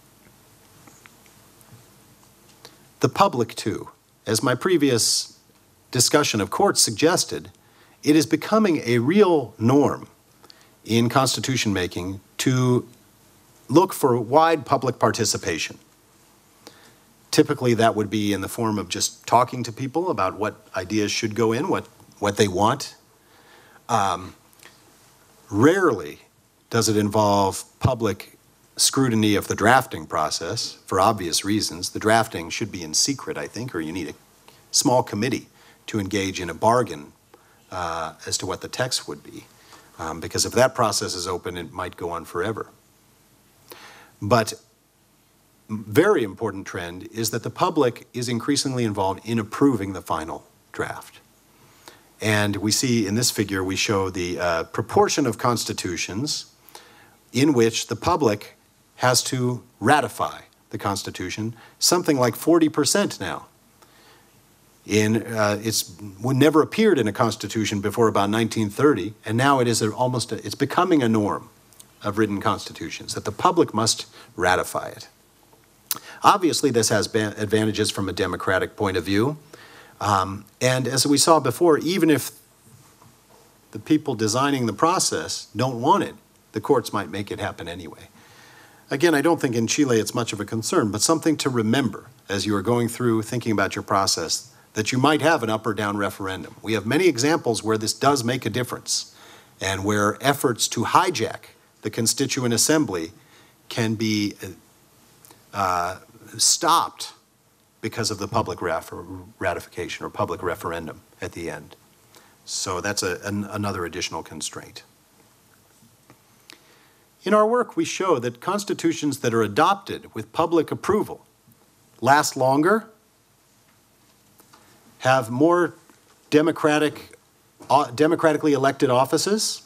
The public, too. As my previous discussion of courts suggested, it is becoming a real norm in constitution making to look for wide public participation. Typically, that would be in the form of just talking to people about what ideas should go in, what they want. Rarely does it involve public scrutiny of the drafting process, for obvious reasons. The drafting should be in secret, I think, or you need a small committee to engage in a bargain as to what the text would be. Because if that process is open, it might go on forever. But very important trend is that the public is increasingly involved in approving the final draft. And we see in this figure, we show the proportion of constitutions in which the public has to ratify the Constitution, something like 40% now. It's never appeared in a constitution before about 1930, and now it is it's becoming a norm of written constitutions, that the public must ratify it. Obviously, this has advantages from a democratic point of view. And as we saw before, even if the people designing the process don't want it, the courts might make it happen anyway. Again, I don't think in Chile it's much of a concern, but something to remember as you are going through thinking about your process, that you might have an up or down referendum. We have many examples where this does make a difference, and where efforts to hijack the Constituent Assembly can be stopped because of the public ratification or public referendum at the end. So that's another additional constraint. In our work, we show that constitutions that are adopted with public approval last longer, have more democratically elected offices,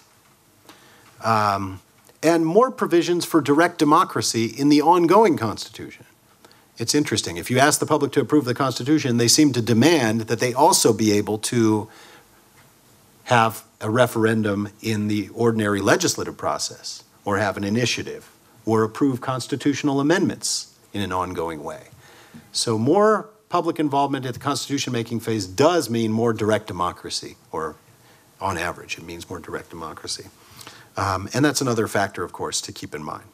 and more provisions for direct democracy in the ongoing Constitution. It's interesting. If you ask the public to approve the Constitution, they seem to demand that they also be able to have a referendum in the ordinary legislative process, or have an initiative, or approve constitutional amendments in an ongoing way. So more public involvement at the constitution-making phase does mean more direct democracy, or on average, it means more direct democracy. And that's another factor, of course, to keep in mind.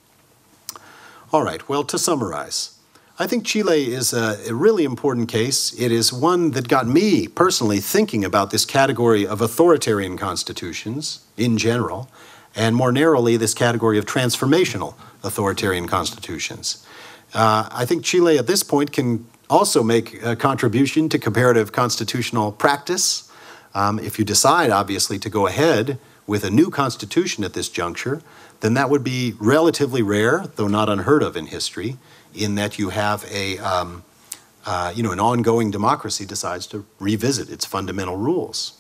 All right, well, to summarize, I think Chile is a really important case. It is one that got me personally thinking about this category of authoritarian constitutions in general, and more narrowly, this category of transformational authoritarian constitutions. I think Chile at this point can also make a contribution to comparative constitutional practice. If you decide, obviously, to go ahead with a new constitution at this juncture, then that would be relatively rare, though not unheard of in history, in that you have an ongoing democracy decides to revisit its fundamental rules.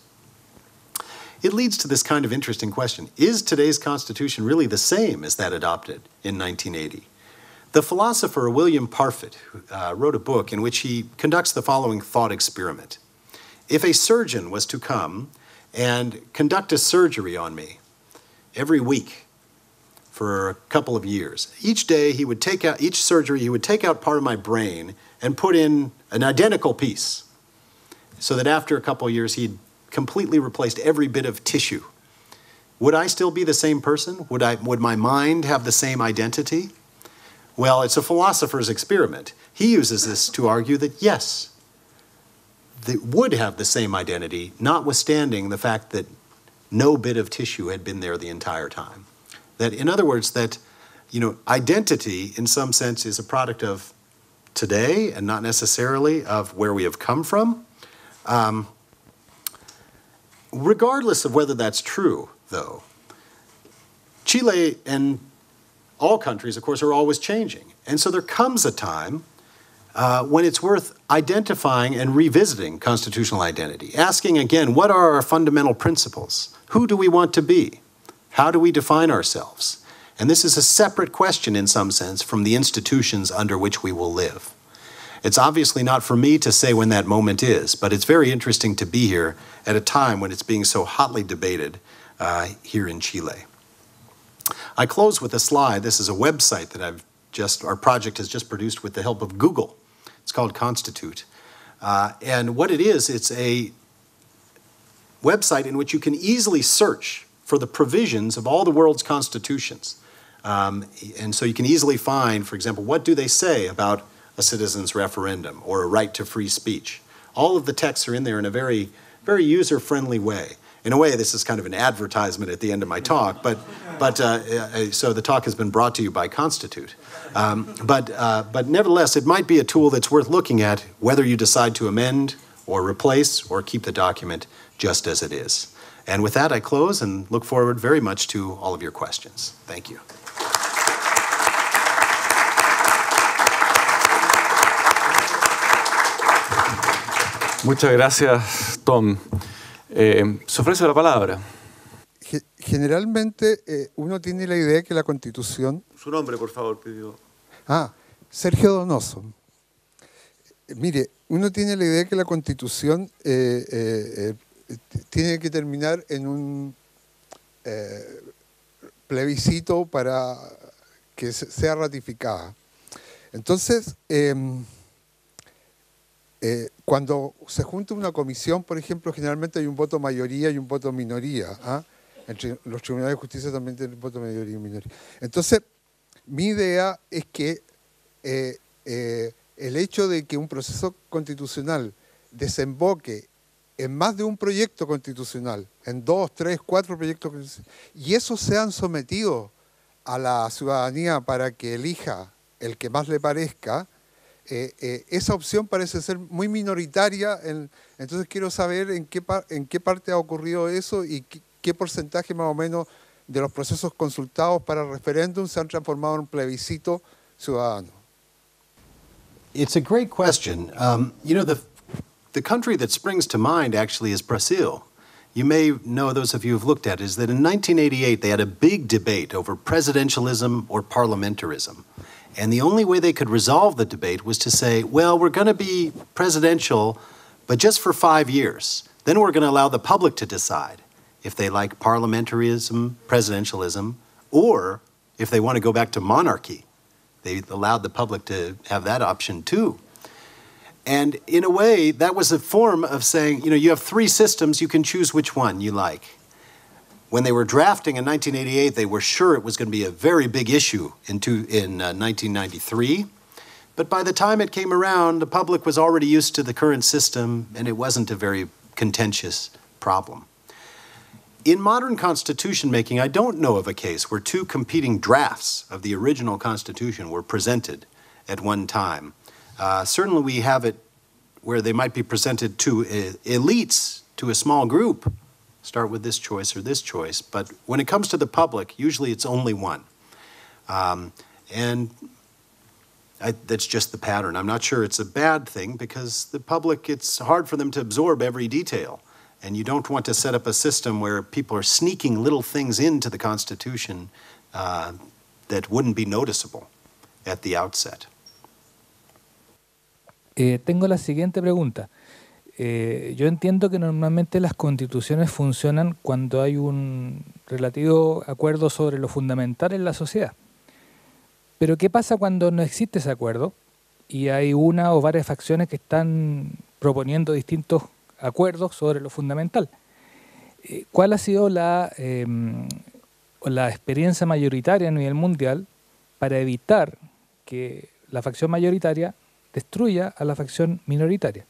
It leads to this kind of interesting question. Is today's Constitution really the same as that adopted in 1980? The philosopher William Parfit wrote a book in which he conducts the following thought experiment. If a surgeon was to come and conduct a surgery on me every week for a couple of years, each day he would take out, each surgery he would take out part of my brain and put in an identical piece, so that after a couple of years he'd completely replaced every bit of tissue. Would I still be the same person? Would my mind have the same identity? Well, it's a philosopher's experiment. He uses this to argue that yes, they would have the same identity, notwithstanding the fact that no bit of tissue had been there the entire time. That, in other words, that, identity in some sense is a product of today and not necessarily of where we have come from. Regardless of whether that's true, though, Chile and all countries, of course, are always changing. And so there comes a time when it's worth identifying and revisiting constitutional identity, asking again, what are our fundamental principles? Who do we want to be? How do we define ourselves? And this is a separate question in some sense from the institutions under which we will live. It's obviously not for me to say when that moment is, but it's very interesting to be here at a time when it's being so hotly debated here in Chile. I close with a slide. This is a website that our project has just produced with the help of Google. It's called Constitute. And what it is, it's a website in which you can easily search for the provisions of all the world's constitutions. And so you can easily find, for example, what do they say about a citizen's referendum or a right to free speech? All of the texts are in there in a very, very user-friendly way. In a way, this is kind of an advertisement at the end of my talk, so the talk has been brought to you by Constitute. But nevertheless, it might be a tool that's worth looking at, whether you decide to amend or replace or keep the document just as it is. And with that, I close and look forward very much to all of your questions. Thank you. Muchas gracias, Tom. Se ofrece la palabra. Generalmente uno tiene la idea que la Constitución... Su nombre, por favor, pidió. Sergio Donoso. Mire, uno tiene la idea que la Constitución tiene que terminar en un plebiscito para que sea ratificada. Entonces, cuando se junta una comisión, por ejemplo, generalmente hay un voto mayoría y un voto minoría. Entre los tribunales de justicia también tienen voto mayoría y minoría. Entonces, mi idea es que el hecho de que un proceso constitucional desemboque en más de un proyecto constitucional, en 2, 3, 4 proyectos constitucionales, y esos sean sometidos a la ciudadanía para que elija el que más le parezca, esa opción parece ser muy minoritaria. Entonces quiero saber en qué parte ha ocurrido eso y qué porcentaje más o menos de los procesos consultados para referéndum se han transformado en un plebiscito ciudadano. It's a great question. You know, the country that springs to mind actually is Brazil. You may know, those of you who've looked at it, is that in 1988 they had a big debate over presidentialism or parliamentarism. And the only way they could resolve the debate was to say, well, we're going to be presidential, but just for 5 years. Then we're going to allow the public to decide if they like parliamentarism, presidentialism, or if they want to go back to monarchy. They allowed the public to have that option too. And in a way, that was a form of saying, you know, you have 3 systems, you can choose which one you like. When they were drafting in 1988, they were sure it was going to be a very big issue in 1993. But by the time it came around, the public was already used to the current system, and it wasn't a very contentious problem. In modern constitution making, I don't know of a case where 2 competing drafts of the original Constitution were presented at one time. Certainly we have it where they might be presented to elites, to a small group. Start with this choice or this choice. But when it comes to the public, usually it's only one. That's just the pattern. I'm not sure it's a bad thing because the public, it's hard for them to absorb every detail. And you don't want to set up a system where people are sneaking little things into the Constitution that wouldn't be noticeable at the outset. Tengo la siguiente pregunta. Yo entiendo que normalmente las constituciones funcionan cuando hay un relativo acuerdo sobre lo fundamental en la sociedad. Pero ¿qué pasa cuando no existe ese acuerdo y hay una o varias facciones que están proponiendo distintos acuerdos sobre lo fundamental? ¿Cuál ha sido la experiencia mayoritaria a nivel mundial para evitar que la facción mayoritaria destruya a la facción minoritaria?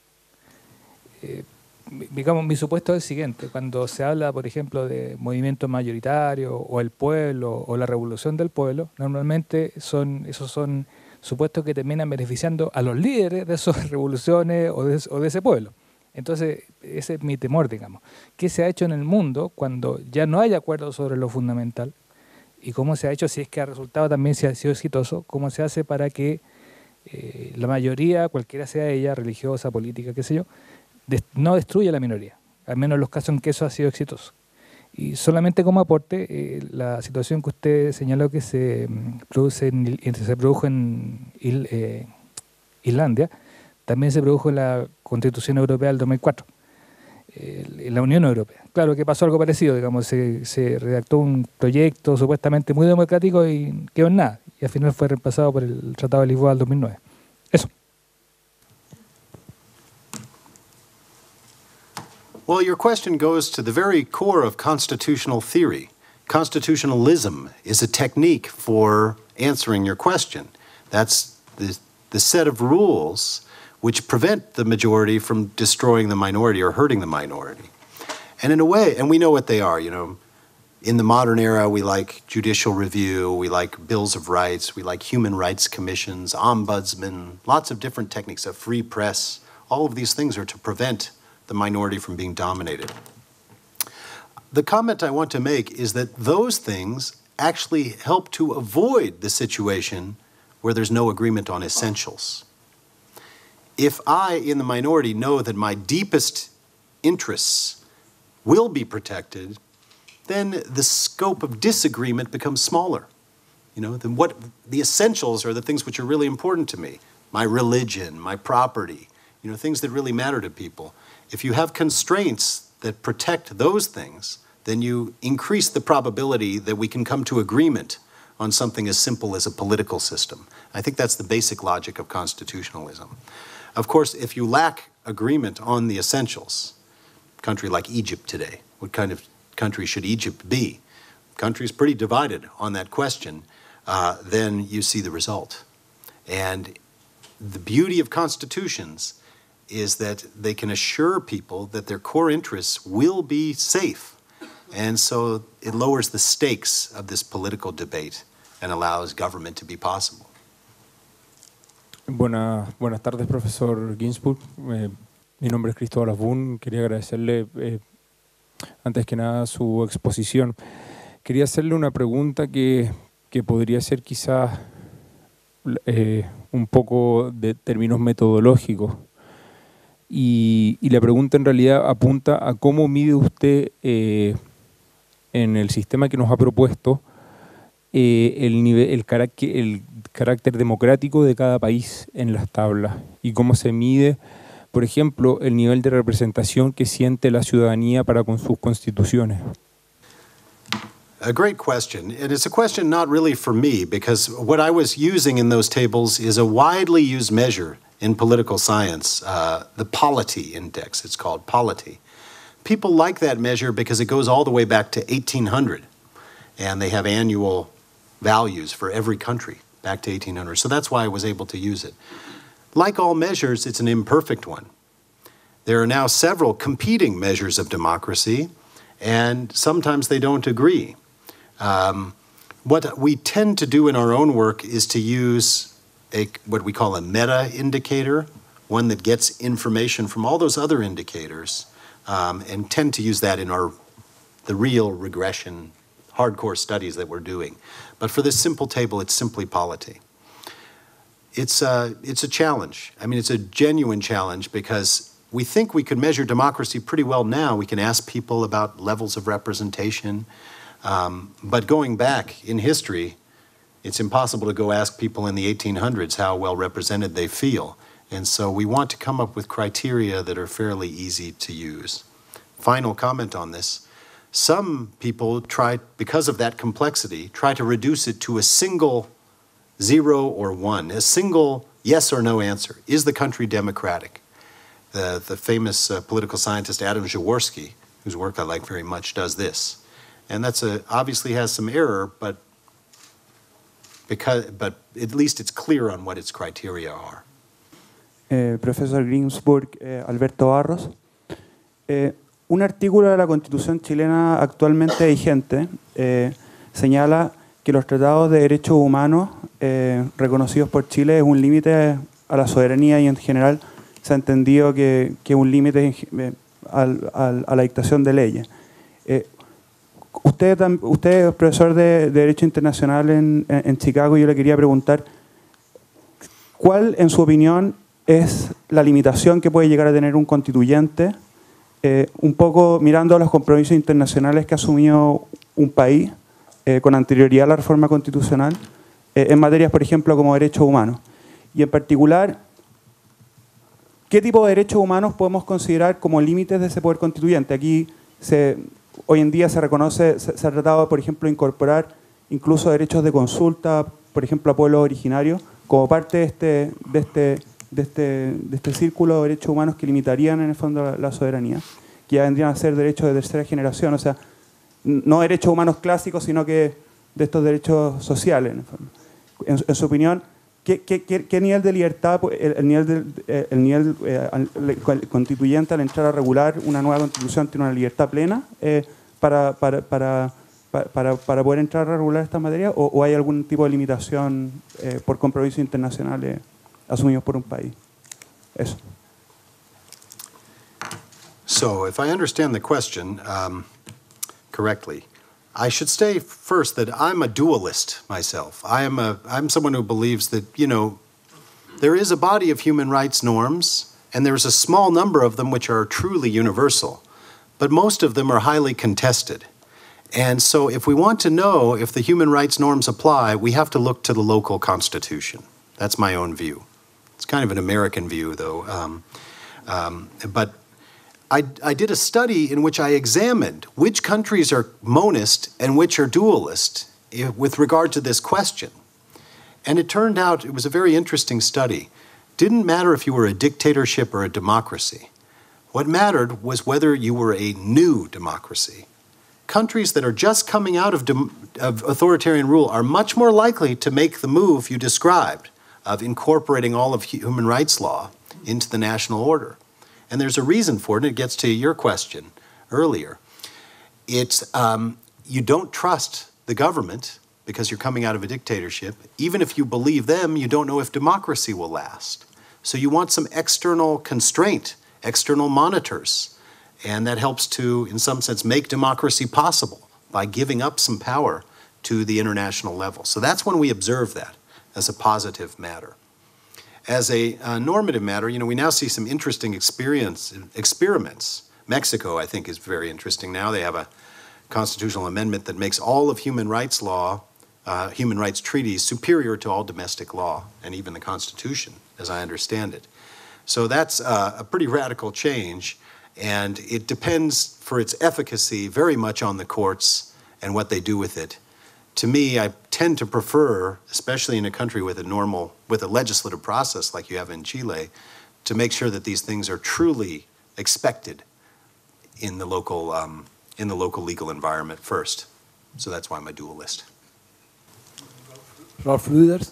Digamos, mi supuesto es el siguiente: cuando se habla, por ejemplo, de movimientos mayoritarios o el pueblo o la revolución del pueblo, normalmente esos son supuestos que terminan beneficiando a los líderes de esas revoluciones o de ese pueblo. Entonces, ese es mi temor, digamos. ¿Qué se ha hecho en el mundo cuando ya no hay acuerdo sobre lo fundamental? ¿Y cómo se ha hecho, si es que ha resultado también, si ha sido exitoso, cómo se hace para que la mayoría, cualquiera sea ella, religiosa, política, qué sé yo, no destruye a la minoría, al menos en los casos en que eso ha sido exitoso? Y solamente como aporte, la situación que usted señaló que se produjo en Islandia, también se produjo en la Constitución Europea del 2004, en la Unión Europea. Claro que pasó algo parecido, digamos, se redactó un proyecto supuestamente muy democrático y quedó en nada, y al final fue reemplazado por el Tratado de Lisboa del 2009. Eso. Well, your question goes to the very core of constitutional theory. Constitutionalism is a technique for answering your question. That's the set of rules which prevent the majority from destroying the minority or hurting the minority. And in a way, and we know what they are, you know, in the modern era, we like judicial review, we like bills of rights, we like human rights commissions, ombudsmen, lots of different techniques, a free press. All of these things are to prevent the minority from being dominated. The comment I want to make is that those things actually help to avoid the situation where there's no agreement on essentials. If I, in the minority, know that my deepest interests will be protected, then the scope of disagreement becomes smaller. You know, then what the essentials are the things which are really important to me. My religion, my property, things that really matter to people. If you have constraints that protect those things, then you increase the probability that we can come to agreement on something as simple as a political system. I think that's the basic logic of constitutionalism. Of course, if you lack agreement on the essentials, a country like Egypt today, what kind of country should Egypt be? The country is pretty divided on that question, then you see the result. And the beauty of constitutions is that they can assure people that their core interests will be safe. And so it lowers the stakes of this political debate and allows government to be possible. Buenas tardes, profesor Ginsburg. Mi nombre es Cristóbal Asbun. Quería agradecerle, antes que nada, su exposición. Quería hacerle una pregunta que podría ser quizás un poco de términos metodológicos. Y la pregunta en realidad apunta a cómo mide usted en el sistema que nos ha propuesto el carácter democrático de cada país en las tablas y cómo se mide, por ejemplo, el nivel de representación que siente la ciudadanía para con sus constituciones. A great question, and it's a question not really for me, because what I was using in those tables is a widely used measure in political science, the polity index, it's called polity. People like that measure because it goes all the way back to 1800, and they have annual values for every country back to 1800, so that's why I was able to use it. Like all measures, it's an imperfect one. There are now several competing measures of democracy, and sometimes they don't agree. What we tend to do in our own work is to use what we call a meta indicator, one that gets information from all those other indicators, and tend to use that in the real regression, hardcore studies that we're doing. But for this simple table, it's simply polity. It's a challenge. I mean, it's a genuine challenge because we think we can measure democracy pretty well now. We can ask people about levels of representation. But going back in history, it's impossible to go ask people in the 1800s how well represented they feel. And so we want to come up with criteria that are fairly easy to use. Final comment on this. Some people try, because of that complexity, try to reduce it to a single 0 or 1, a single yes or no answer. Is the country democratic? The famous political scientist Adam Jaworski, whose work I like very much, does this. And that's obviously has some error, but at least it's clear on what its criteria are. Profesor Ginsburg, Alberto Barros. Un artículo de la Constitución chilena actualmente vigente señala que los tratados de derechos humanos reconocidos por Chile es un límite a la soberanía y en general se ha entendido que es un límite a la dictación de leyes. Usted es profesor de Derecho Internacional en Chicago y yo le quería preguntar ¿cuál, en su opinión, es la limitación que puede llegar a tener un constituyente, un poco mirando a los compromisos internacionales que ha asumido un país con anterioridad a la reforma constitucional, en materias, por ejemplo, como derechos humanos? Y en particular, ¿qué tipo de derechos humanos podemos considerar como límites de ese poder constituyente? Aquí hoy en día se reconoce, se ha tratado, por ejemplo, de incorporar incluso derechos de consulta, por ejemplo, a pueblos originarios, como parte de este círculo de derechos humanos que limitarían en el fondo la soberanía, que ya vendrían a ser derechos de tercera generación, o sea, no derechos humanos clásicos, sino que de estos derechos sociales. En el fondo. En su opinión, ¿qué nivel de libertad, el nivel constituyente al entrar a regular una nueva constitución tiene una libertad plena para poder entrar a regular esta materia o hay algún tipo de limitación por compromisos internacionales asumidos por un país? Eso. So, if I understand the question correctly, I should say first that I'm a dualist myself. I'm someone who believes that, there is a body of human rights norms, and there's a small number of them which are truly universal, but most of them are highly contested. And so if we want to know if the human rights norms apply, we have to look to the local constitution. That's my own view. It's kind of an American view, though. But I did a study in which I examined which countries are monist and which are dualist with regard to this question. And it turned out it was a very interesting study. Didn't matter if you were a dictatorship or a democracy. What mattered was whether you were a new democracy. Countries that are just coming out of authoritarian rule are much more likely to make the move you described of incorporating all of human rights law into the national order. And there's a reason for it, and it gets to your question earlier. It's you don't trust the government because you're coming out of a dictatorship. Even if you believe them, you don't know if democracy will last. So you want some external constraint, external monitors, and that helps to, in some sense, make democracy possible by giving up some power to the international level. So that's when we observe that as a positive matter. As a normative matter, we now see some interesting experiments. Mexico, I think, is very interesting now. They have a constitutional amendment that makes all of human rights law, human rights treaties, superior to all domestic law, and even the Constitution, as I understand it. So that's a pretty radical change, and it depends for its efficacy very much on the courts and what they do with it. To me, I tend to prefer, especially in a country with a legislative process like you have in Chile, to make sure that these things are truly expected in the local legal environment first. So that's why I'm a dualist. Rolf Ruders,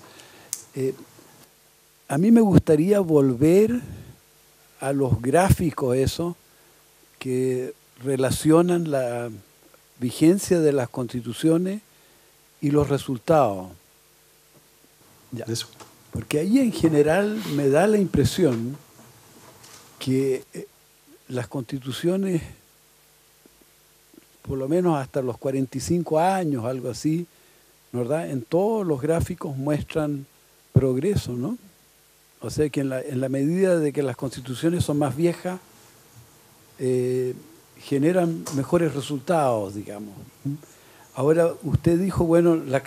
a mí me gustaría volver a los gráficos eso que relacionan la vigencia de las constituciones y los resultados. Ya. Porque ahí en general me da la impresión que las constituciones, por lo menos hasta los 45 años, algo así, ¿verdad? En todos los gráficos muestran progreso, ¿no? O sea que en la medida de que las constituciones son más viejas, generan mejores resultados, digamos. Ahora, usted dijo, bueno, la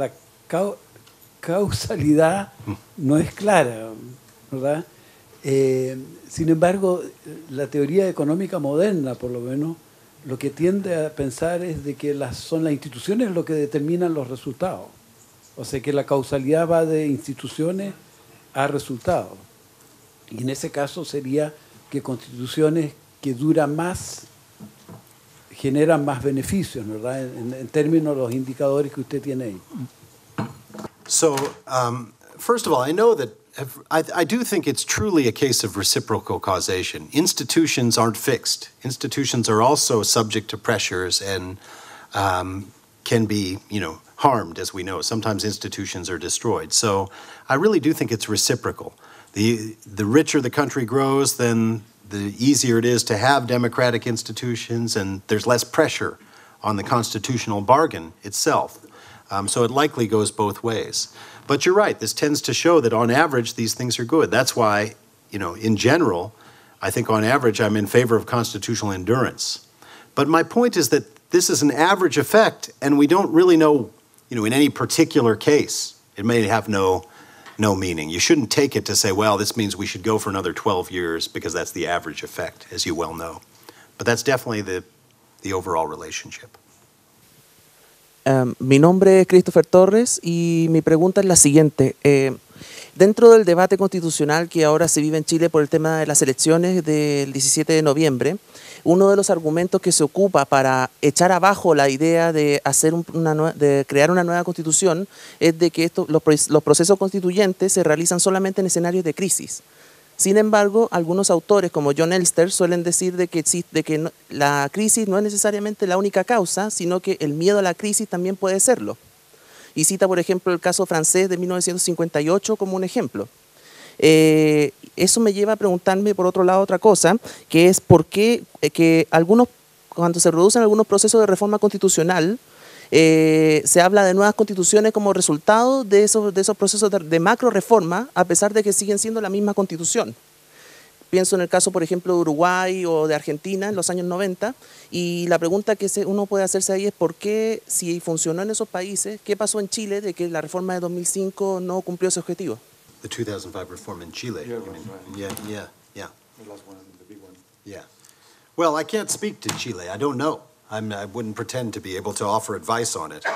causalidad no es clara, ¿verdad? Sin embargo, la teoría económica moderna, por lo menos, lo que tiende a pensar es de que son las instituciones lo que determinan los resultados. O sea, que la causalidad va de instituciones a resultados. Y en ese caso sería que constituciones que duran más generan más beneficios, ¿verdad? En términos de los indicadores que usted tiene ahí. So, first of all, I know that I do think it's truly a case of reciprocal causation. Institutions aren't fixed. Institutions are also subject to pressures and can be, harmed, as we know. Sometimes institutions are destroyed. So I really do think it's reciprocal. The richer the country grows, then the easier it is to have democratic institutions, and there's less pressure on the constitutional bargain itself. So it likely goes both ways. But you're right, this tends to show that on average these things are good. That's why, in general, I think on average I'm in favor of constitutional endurance. But my point is that this is an average effect, and we don't really know, in any particular case. It may have no meaning. You shouldn't take it to say, well, this means we should go for another 12 years because that's the average effect, as you well know. But that's definitely the overall relationship. Mi nombre es Christopher Torres y mi pregunta es la siguiente. Dentro del debate constitucional que ahora se vive en Chile por el tema de las elecciones del 17 de noviembre, uno de los argumentos que se ocupa para echar abajo la idea de crear una nueva constitución es de que los procesos constituyentes se realizan solamente en escenarios de crisis. Sin embargo, algunos autores como John Elster suelen decir de que la crisis no es necesariamente la única causa, sino que el miedo a la crisis también puede serlo. Y cita, por ejemplo, el caso francés de 1958 como un ejemplo. Eso me lleva a preguntarme, por otro lado, otra cosa, que es por qué cuando se producen algunos procesos de reforma constitucional, se habla de nuevas constituciones como resultado de esos procesos de macro reforma, a pesar de que siguen siendo la misma constitución. Pienso en el caso, por ejemplo, de Uruguay o de Argentina en los años 90, y la pregunta que uno puede hacerse ahí es por qué, si funcionó en esos países, ¿qué pasó en Chile de que la reforma de 2005 no cumplió ese objetivo? The 2005 reform in Chile. Yeah, right. Yeah. The last one, the big one. Yeah. Well, I can't speak to Chile. I don't know. I wouldn't pretend to be able to offer advice on it.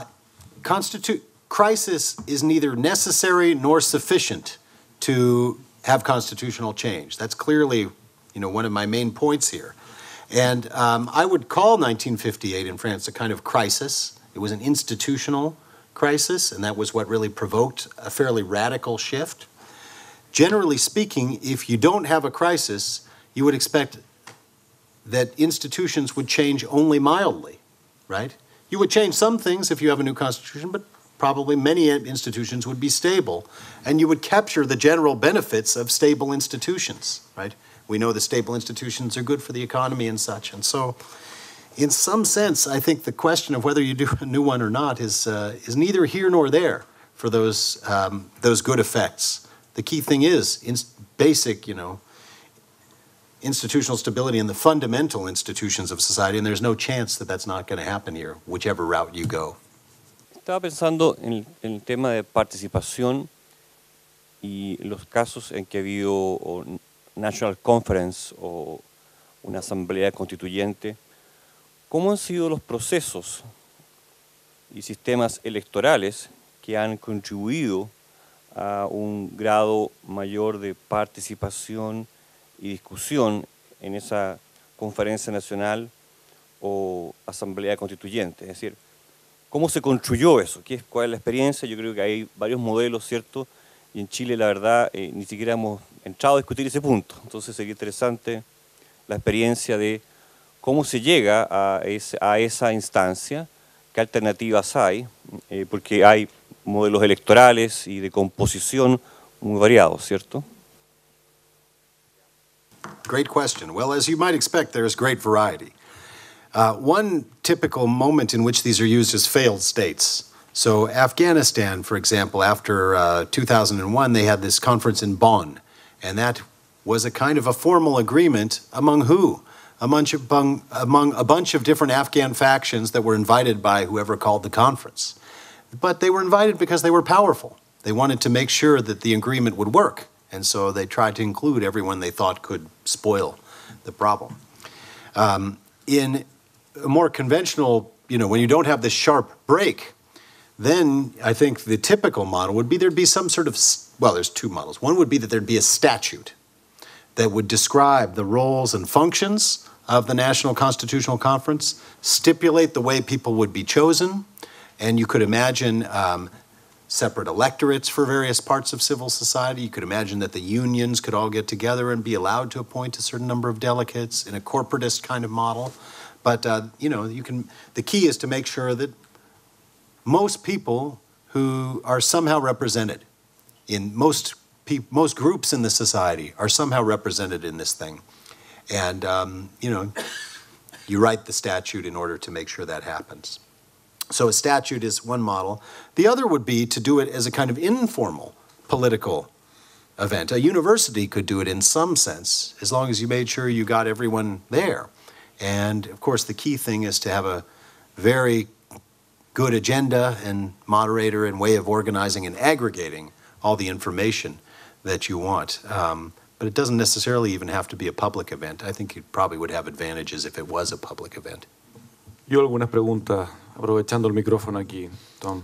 Crisis is neither necessary nor sufficient to have constitutional change. That's clearly, one of my main points here. And I would call 1958 in France a kind of crisis. It was an institutional crisis, and that was what really provoked a fairly radical shift. Generally speaking, if you don't have a crisis, you would expect that institutions would change only mildly, right? You would change some things if you have a new constitution, but probably many institutions would be stable, and you would capture the general benefits of stable institutions, right? We know the stable institutions are good for the economy and such, and so in some sense, I think the question of whether you do a new one or not is neither here nor there for those good effects. The key thing is basic, institutional stability in the fundamental institutions of society, and there's no chance that that's not going to happen here, whichever route you go. Estaba pensando en el tema de participación y los casos en que ha habido National Conference o una asamblea constituyente. ¿Cómo han sido los procesos y sistemas electorales que han contribuido a un grado mayor de participación y discusión en esa conferencia nacional o asamblea constituyente? Es decir, ¿cómo se construyó eso? ¿Cuál es la experiencia? Yo creo que hay varios modelos, ¿cierto? Y en Chile, la verdad, ni siquiera hemos entrado a discutir ese punto. Entonces sería interesante la experiencia de cómo se llega a esa instancia, qué alternativas hay, porque hay modelos electorales y de composición muy variados, ¿cierto? Great question. Well, as you might expect, there is great variety. One typical moment in which these are used is failed states. So Afghanistan, for example, after 2001, they had this conference in Bonn, and that was a kind of a formal agreement among who? Among a bunch of different Afghan factions that were invited by whoever called the conference. But they were invited because they were powerful. They wanted to make sure that the agreement would work, and so they tried to include everyone they thought could spoil the problem. In a more conventional, when you don't have this sharp break, then I think the typical model would be there'd be some sort of, well, there's two models. One would be that there'd be a statute that would describe the roles and functions of the National Constitutional Conference, stipulate the way people would be chosen, and you could imagine separate electorates for various parts of civil society. You could imagine that the unions could all get together and be allowed to appoint a certain number of delegates in a corporatist kind of model. But, the key is to make sure that most people who are somehow represented in most groups in the society are somehow represented in this thing. And, you write the statute in order to make sure that happens. So a statute is one model. The other would be to do it as a kind of informal political event. A university could do it in some sense, as long as you made sure you got everyone there. And, of course, the key thing is to have a very good agenda and moderator and way of organizing and aggregating all the information that you want. But it doesn't necessarily even have to be a public event. I think it probably would have advantages if it was a public event. Yo algunas preguntas, aprovechando el micrófono aquí, Tom.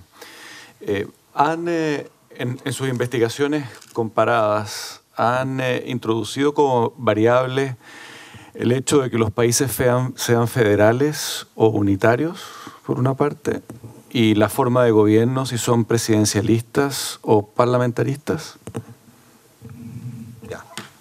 En sus investigaciones comparadas, ¿han introducido como variable el hecho de que los países sean federales o unitarios, por una parte, y la forma de gobierno, si son presidencialistas o parlamentaristas? Yeah.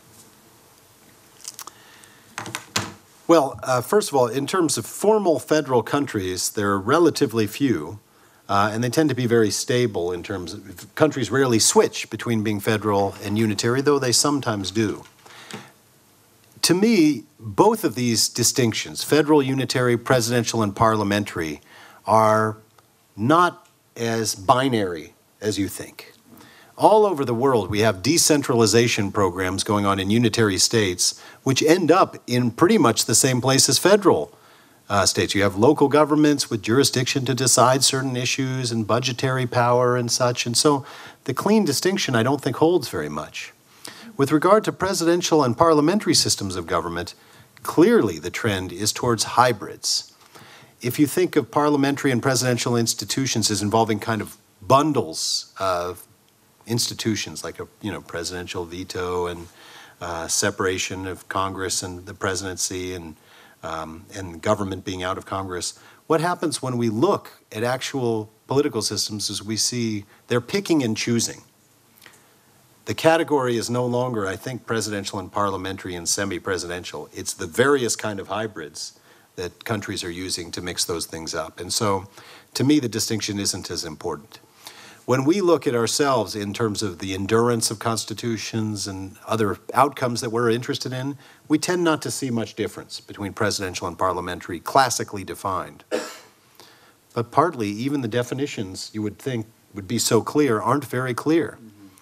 Well, first of all, in terms of formal federal countries, there are relatively few, and they tend to be very stable in terms of countries rarely switch between being federal and unitary, though they sometimes do. To me, both of these distinctions, federal, unitary, presidential, and parliamentary, are not as binary as you think. All over the world, we have decentralization programs going on in unitary states, which end up in pretty much the same place as federal states. You have local governments with jurisdiction to decide certain issues and budgetary power and such. And so the clean distinction, I don't think, holds very much. With regard to presidential and parliamentary systems of government, clearly the trend is towards hybrids. If you think of parliamentary and presidential institutions as involving kind of bundles of institutions, like a presidential veto and separation of Congress and the presidency and government being out of Congress, what happens when we look at actual political systems is we see they're picking and choosing. The category is no longer, I think, presidential and parliamentary and semi-presidential. It's the various kind of hybrids that countries are using to mix those things up. And so, to me, the distinction isn't as important. When we look at ourselves in terms of the endurance of constitutions and other outcomes that we're interested in, we tend not to see much difference between presidential and parliamentary, classically defined. But partly, even the definitions you would think would be so clear aren't very clear.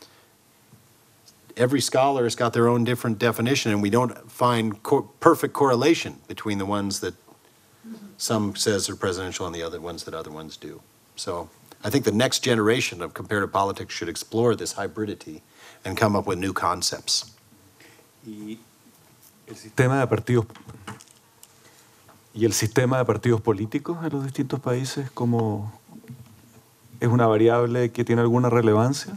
Every scholar has got their own different definition, and we don't find perfect correlation between the ones that some says are presidential and the other ones that other ones do. So I think the next generation of comparative politics should explore this hybridity and come up with new concepts. Y el sistema de partidos políticos en los distintos países, ¿cómo es una variable que tiene alguna relevancia?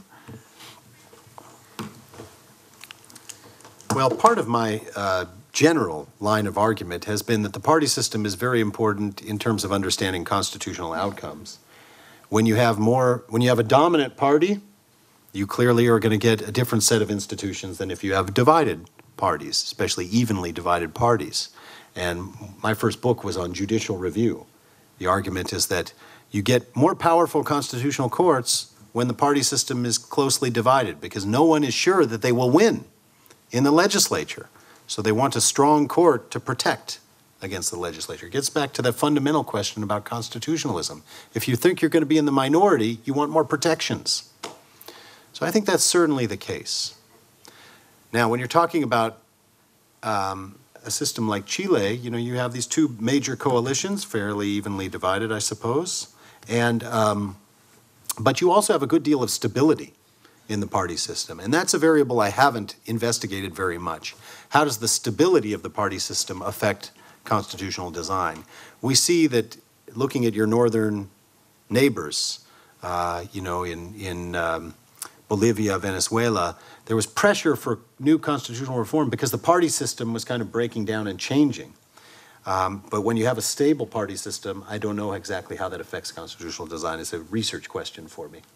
Well, part of my general line of argument has been that the party system is very important in terms of understanding constitutional outcomes. When you have a dominant party, you clearly are going to get a different set of institutions than if you have divided parties, especially evenly divided parties. And my first book was on judicial review. The argument is that you get more powerful constitutional courts when the party system is closely divided, because no one is sure that they will win in the legislature. So they want a strong court to protect against the legislature. It gets back to that fundamental question about constitutionalism. If you think you're going to be in the minority, you want more protections. So I think that's certainly the case. Now, when you're talking about a system like Chile, you have these two major coalitions, fairly evenly divided, I suppose. But you also have a good deal of stability in the party system. And that's a variable I haven't investigated very much. How does the stability of the party system affect constitutional design? We see that looking at your northern neighbors, in Bolivia, Venezuela, there was pressure for new constitutional reform because the party system was kind of breaking down and changing. But when you have a stable party system, I don't know exactly how that affects constitutional design. It's a research question for me.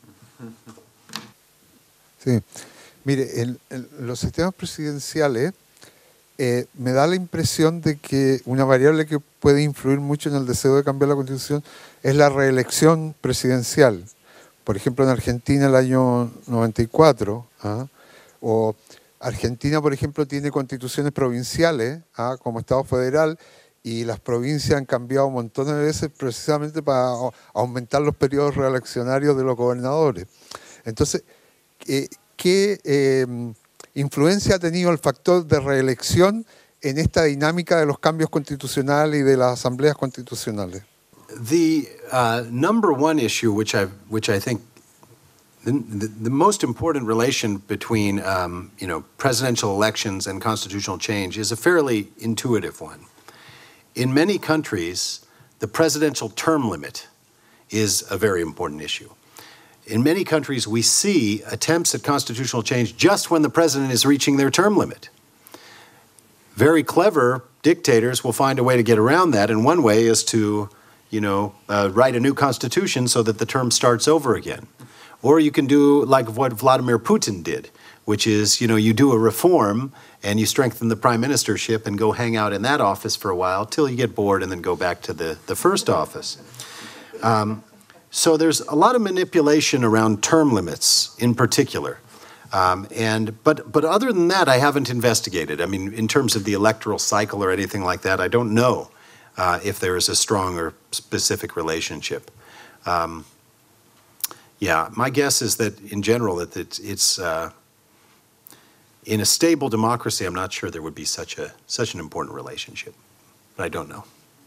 Sí, mire, en los sistemas presidenciales me da la impresión de que una variable que puede influir mucho en el deseo de cambiar la Constitución es la reelección presidencial. Por ejemplo, en Argentina el año 94, o Argentina, por ejemplo, tiene constituciones provinciales como Estado federal, y las provincias han cambiado un montón de veces precisamente para aumentar los periodos reeleccionarios de los gobernadores. Entonces, ¿qué influencia ha tenido el factor de reelección en esta dinámica de los cambios constitucionales y de las asambleas constitucionales? The number one issue, which I think the most important relation between presidential elections and constitutional change is a fairly intuitive one. In many countries, the presidential term limit is a very important issue. In many countries, we see attempts at constitutional change just when the president is reaching their term limit. Very clever dictators will find a way to get around that, and one way is to, write a new constitution so that the term starts over again. Or you can do like what Vladimir Putin did, which is, you do a reform and you strengthen the prime ministership and go hang out in that office for a while till you get bored and then go back to the first office. So there's a lot of manipulation around term limits in particular. But other than that, I haven't investigated. I mean, in terms of the electoral cycle or anything like that, I don't know if there is a strong or specific relationship. My guess is that in general, that it's in a stable democracy, I'm not sure there would be such an important relationship. But I don't know.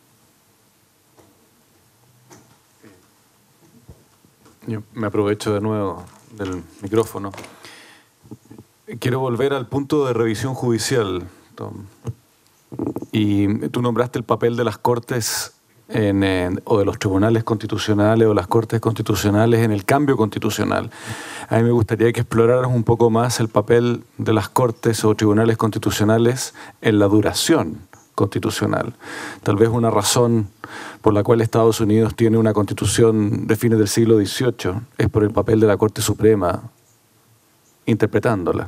Yo me aprovecho de nuevo del micrófono. Quiero volver al punto de revisión judicial, Tom. Y tú nombraste el papel de las Cortes o de los tribunales constitucionales o las Cortes constitucionales en el cambio constitucional. A mí me gustaría que exploraras un poco más el papel de las Cortes o tribunales constitucionales en la duración constitucional. Tal vez una razón por la cual Estados Unidos tiene una constitución de fines del siglo XVIII es por el papel de la Corte Suprema interpretándola.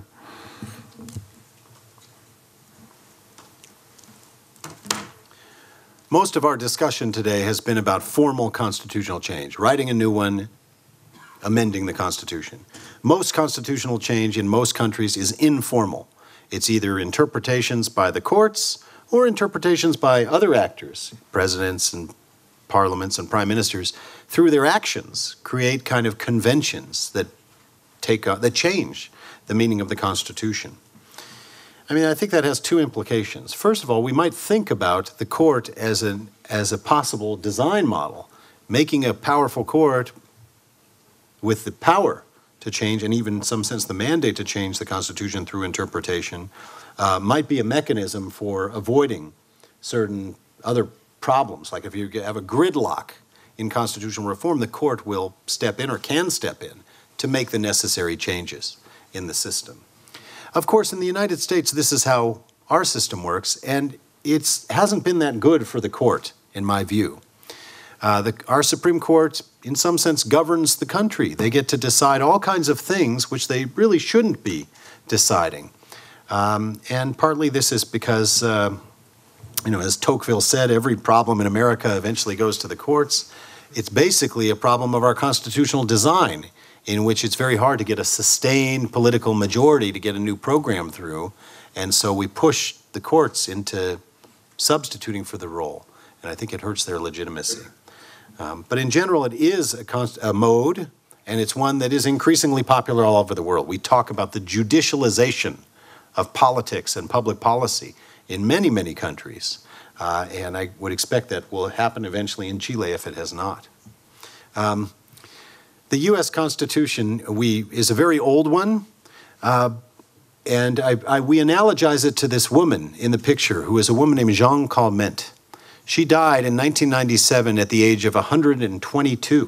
Most of our discussion today has been about formal constitutional change, writing a new one, amending the Constitution. Most constitutional change in most countries is informal. It's either interpretations by the courts or interpretations by other actors, presidents and parliaments and prime ministers, through their actions, create kind of conventions that change the meaning of the Constitution. I mean, I think that has two implications. First of all, we might think about the court as a possible design model, making a powerful court with the power to change, and even in some sense the mandate to change the Constitution through interpretation, might be a mechanism for avoiding certain other problems. Like if you have a gridlock in constitutional reform, the court will step in or can step in to make the necessary changes in the system. Of course, in the United States, this is how our system works, and it hasn't been that good for the court, in my view. Our Supreme Court, in some sense, governs the country. They get to decide all kinds of things which they really shouldn't be deciding. And partly this is because, as Tocqueville said, every problem in America eventually goes to the courts. It's basically a problem of our constitutional design, in which it's very hard to get a sustained political majority to get a new program through. And so we push the courts into substituting for the role. And I think it hurts their legitimacy. But in general, it is a mode, and it's one that is increasingly popular all over the world. We talk about the judicialization of politics and public policy in many, many countries. And I would expect that will happen eventually in Chile if it has not. The U.S. Constitution is a very old one, and we analogize it to this woman in the picture, who is a woman named Jeanne Calment. She died in 1997 at the age of 122.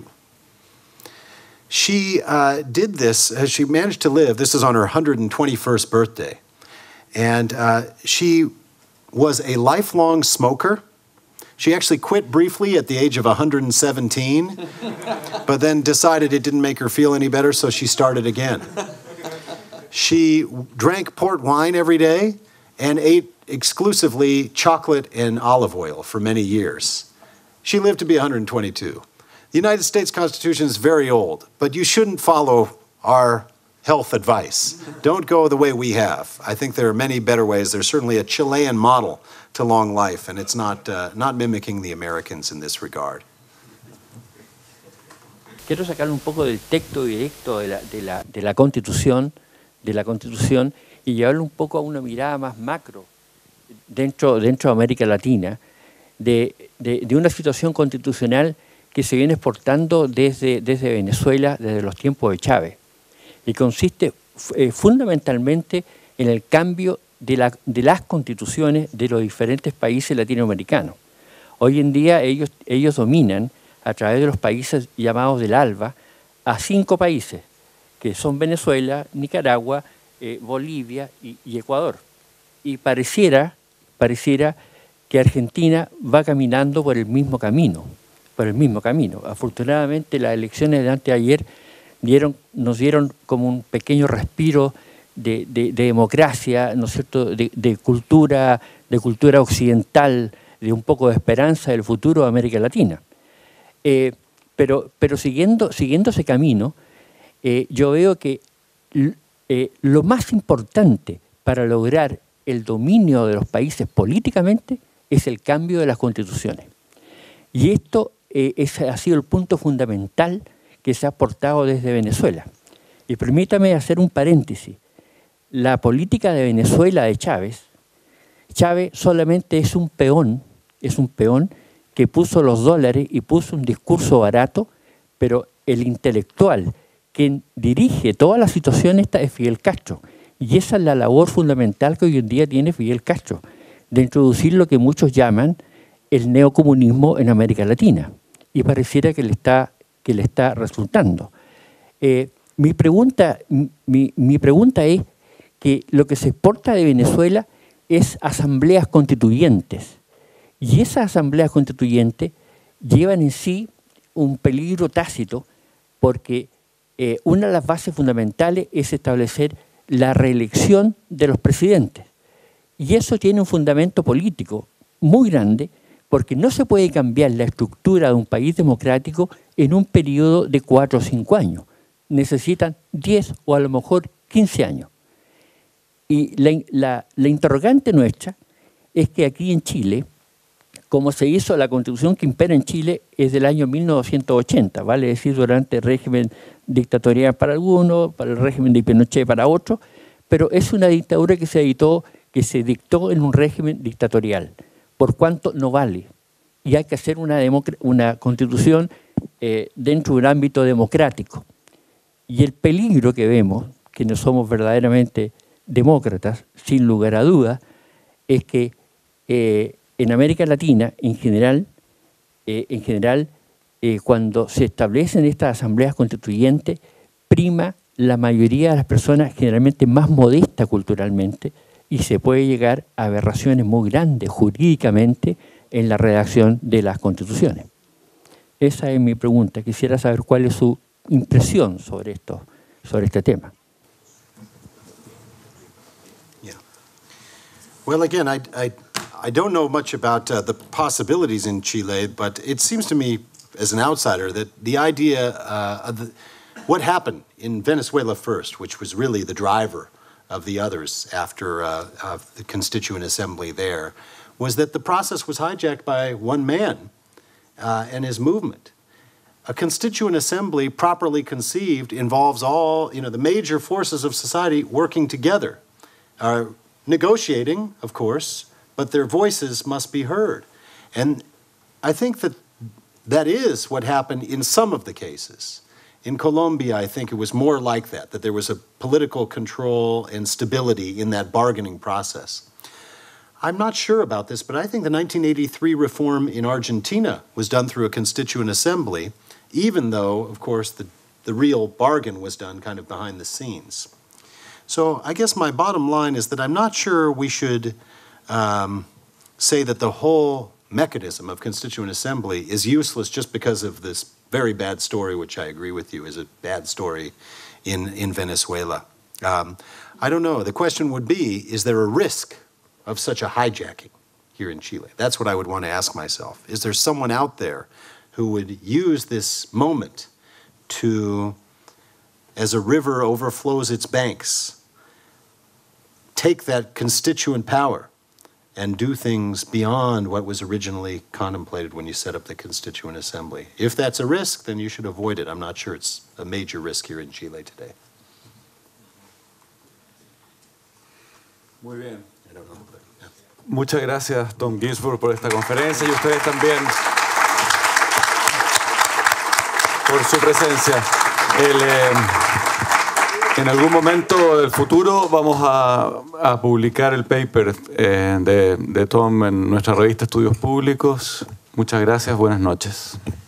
She did this, she managed to live, this is on her 121st birthday, and she was a lifelong smoker. She actually quit briefly at the age of 117, but then decided it didn't make her feel any better, so she started again. She drank port wine every day and ate exclusively chocolate and olive oil for many years. She lived to be 122. The United States Constitution is very old, but you shouldn't follow our health advice. Don't go the way we have. I think there are many better ways. There's certainly a Chilean model to long life, and it's not mimicking the Americans in this regard. Quiero sacar un poco del texto directo de la Constitución, y llevarlo un poco a una mirada más macro dentro de América Latina, de una situación constitucional que se viene exportando desde Venezuela, desde los tiempos de Chávez, y consiste fundamentalmente en el cambio de las constituciones de los diferentes países latinoamericanos. Hoy en día ellos dominan, a través de los países llamados del ALBA, a 5 países, que son Venezuela, Nicaragua, Bolivia y Ecuador. Y pareciera que Argentina va caminando por el mismo camino. Afortunadamente, las elecciones de anteayer nos dieron como un pequeño respiro de democracia, ¿no es cierto?, de cultura occidental, de un poco de esperanza del futuro de América Latina. Pero siguiendo ese camino, yo veo que lo más importante para lograr el dominio de los países políticamente es el cambio de las constituciones. Y esto ha sido el punto fundamental que se ha aportado desde Venezuela. Y permítame hacer un paréntesis. La política de Venezuela de Chávez solamente es un peón que puso los dólares y puso un discurso barato, pero el intelectual, quien dirige toda la situación esta, es Fidel Castro. Y esa es la labor fundamental que hoy en día tiene Fidel Castro, de introducir lo que muchos llaman el neocomunismo en América Latina, y pareciera que le está resultando. Mi pregunta es que lo que se exporta de Venezuela es asambleas constituyentes, y esas asambleas constituyentes llevan en sí un peligro tácito, porque una de las bases fundamentales es establecer la reelección de los presidentes. Y eso tiene un fundamento político muy grande, porque no se puede cambiar la estructura de un país democrático en un periodo de 4 o 5 años. Necesitan 10 o a lo mejor 15 años. Y la interrogante nuestra es que aquí en Chile, como se hizo la constitución que impera en Chile es del año 1980, vale decir, durante el régimen dictatorial para algunos, para el régimen de Pinochet para otros, pero es una dictadura que se dictó en un régimen dictatorial, por cuanto no vale. Y hay que hacer una constitución dentro de un ámbito democrático. Y el peligro que vemos, que no somos verdaderamente demócratas, sin lugar a dudas, es que en América Latina, en general, cuando se establecen estas asambleas constituyentes, prima la mayoría de las personas generalmente más modestas culturalmente, y se puede llegar a aberraciones muy grandes jurídicamente en la redacción de las constituciones. Esa es mi pregunta. Quisiera saber cuál es su impresión sobre este tema. Yeah. Well, again, I don't know much about the possibilities in Chile, but it seems to me, as an outsider, that the idea of what happened in Venezuela first, which was really the driver of the others after the Constituent Assembly there, was that the process was hijacked by one man and his movement. A Constituent Assembly, properly conceived, involves all, the major forces of society working together, negotiating, of course, but their voices must be heard. And I think that is what happened in some of the cases. In Colombia, I think it was more like that there was a political control and stability in that bargaining process. I'm not sure about this, but I think the 1983 reform in Argentina was done through a Constituent Assembly, even though, of course, the real bargain was done kind of behind the scenes. So I guess my bottom line is that I'm not sure we should say that the whole mechanism of Constituent Assembly is useless just because of this very bad story, which I agree with you is a bad story in Venezuela. I don't know. The question would be, is there a risk of such a hijacking here in Chile? That's what I would want to ask myself. Is there someone out there who would use this moment to, as a river overflows its banks, take that constituent power and do things beyond what was originally contemplated when you set up the Constituent Assembly? If that's a risk, then you should avoid it. I'm not sure it's a major risk here in Chile today. Muy bien. I don't know, but, yeah. Muchas gracias, Tom Ginsburg, por esta conferencia, y ustedes también por su presencia. En algún momento del futuro vamos a publicar el paper de Tom en nuestra revista Estudios Públicos. Muchas gracias, buenas noches.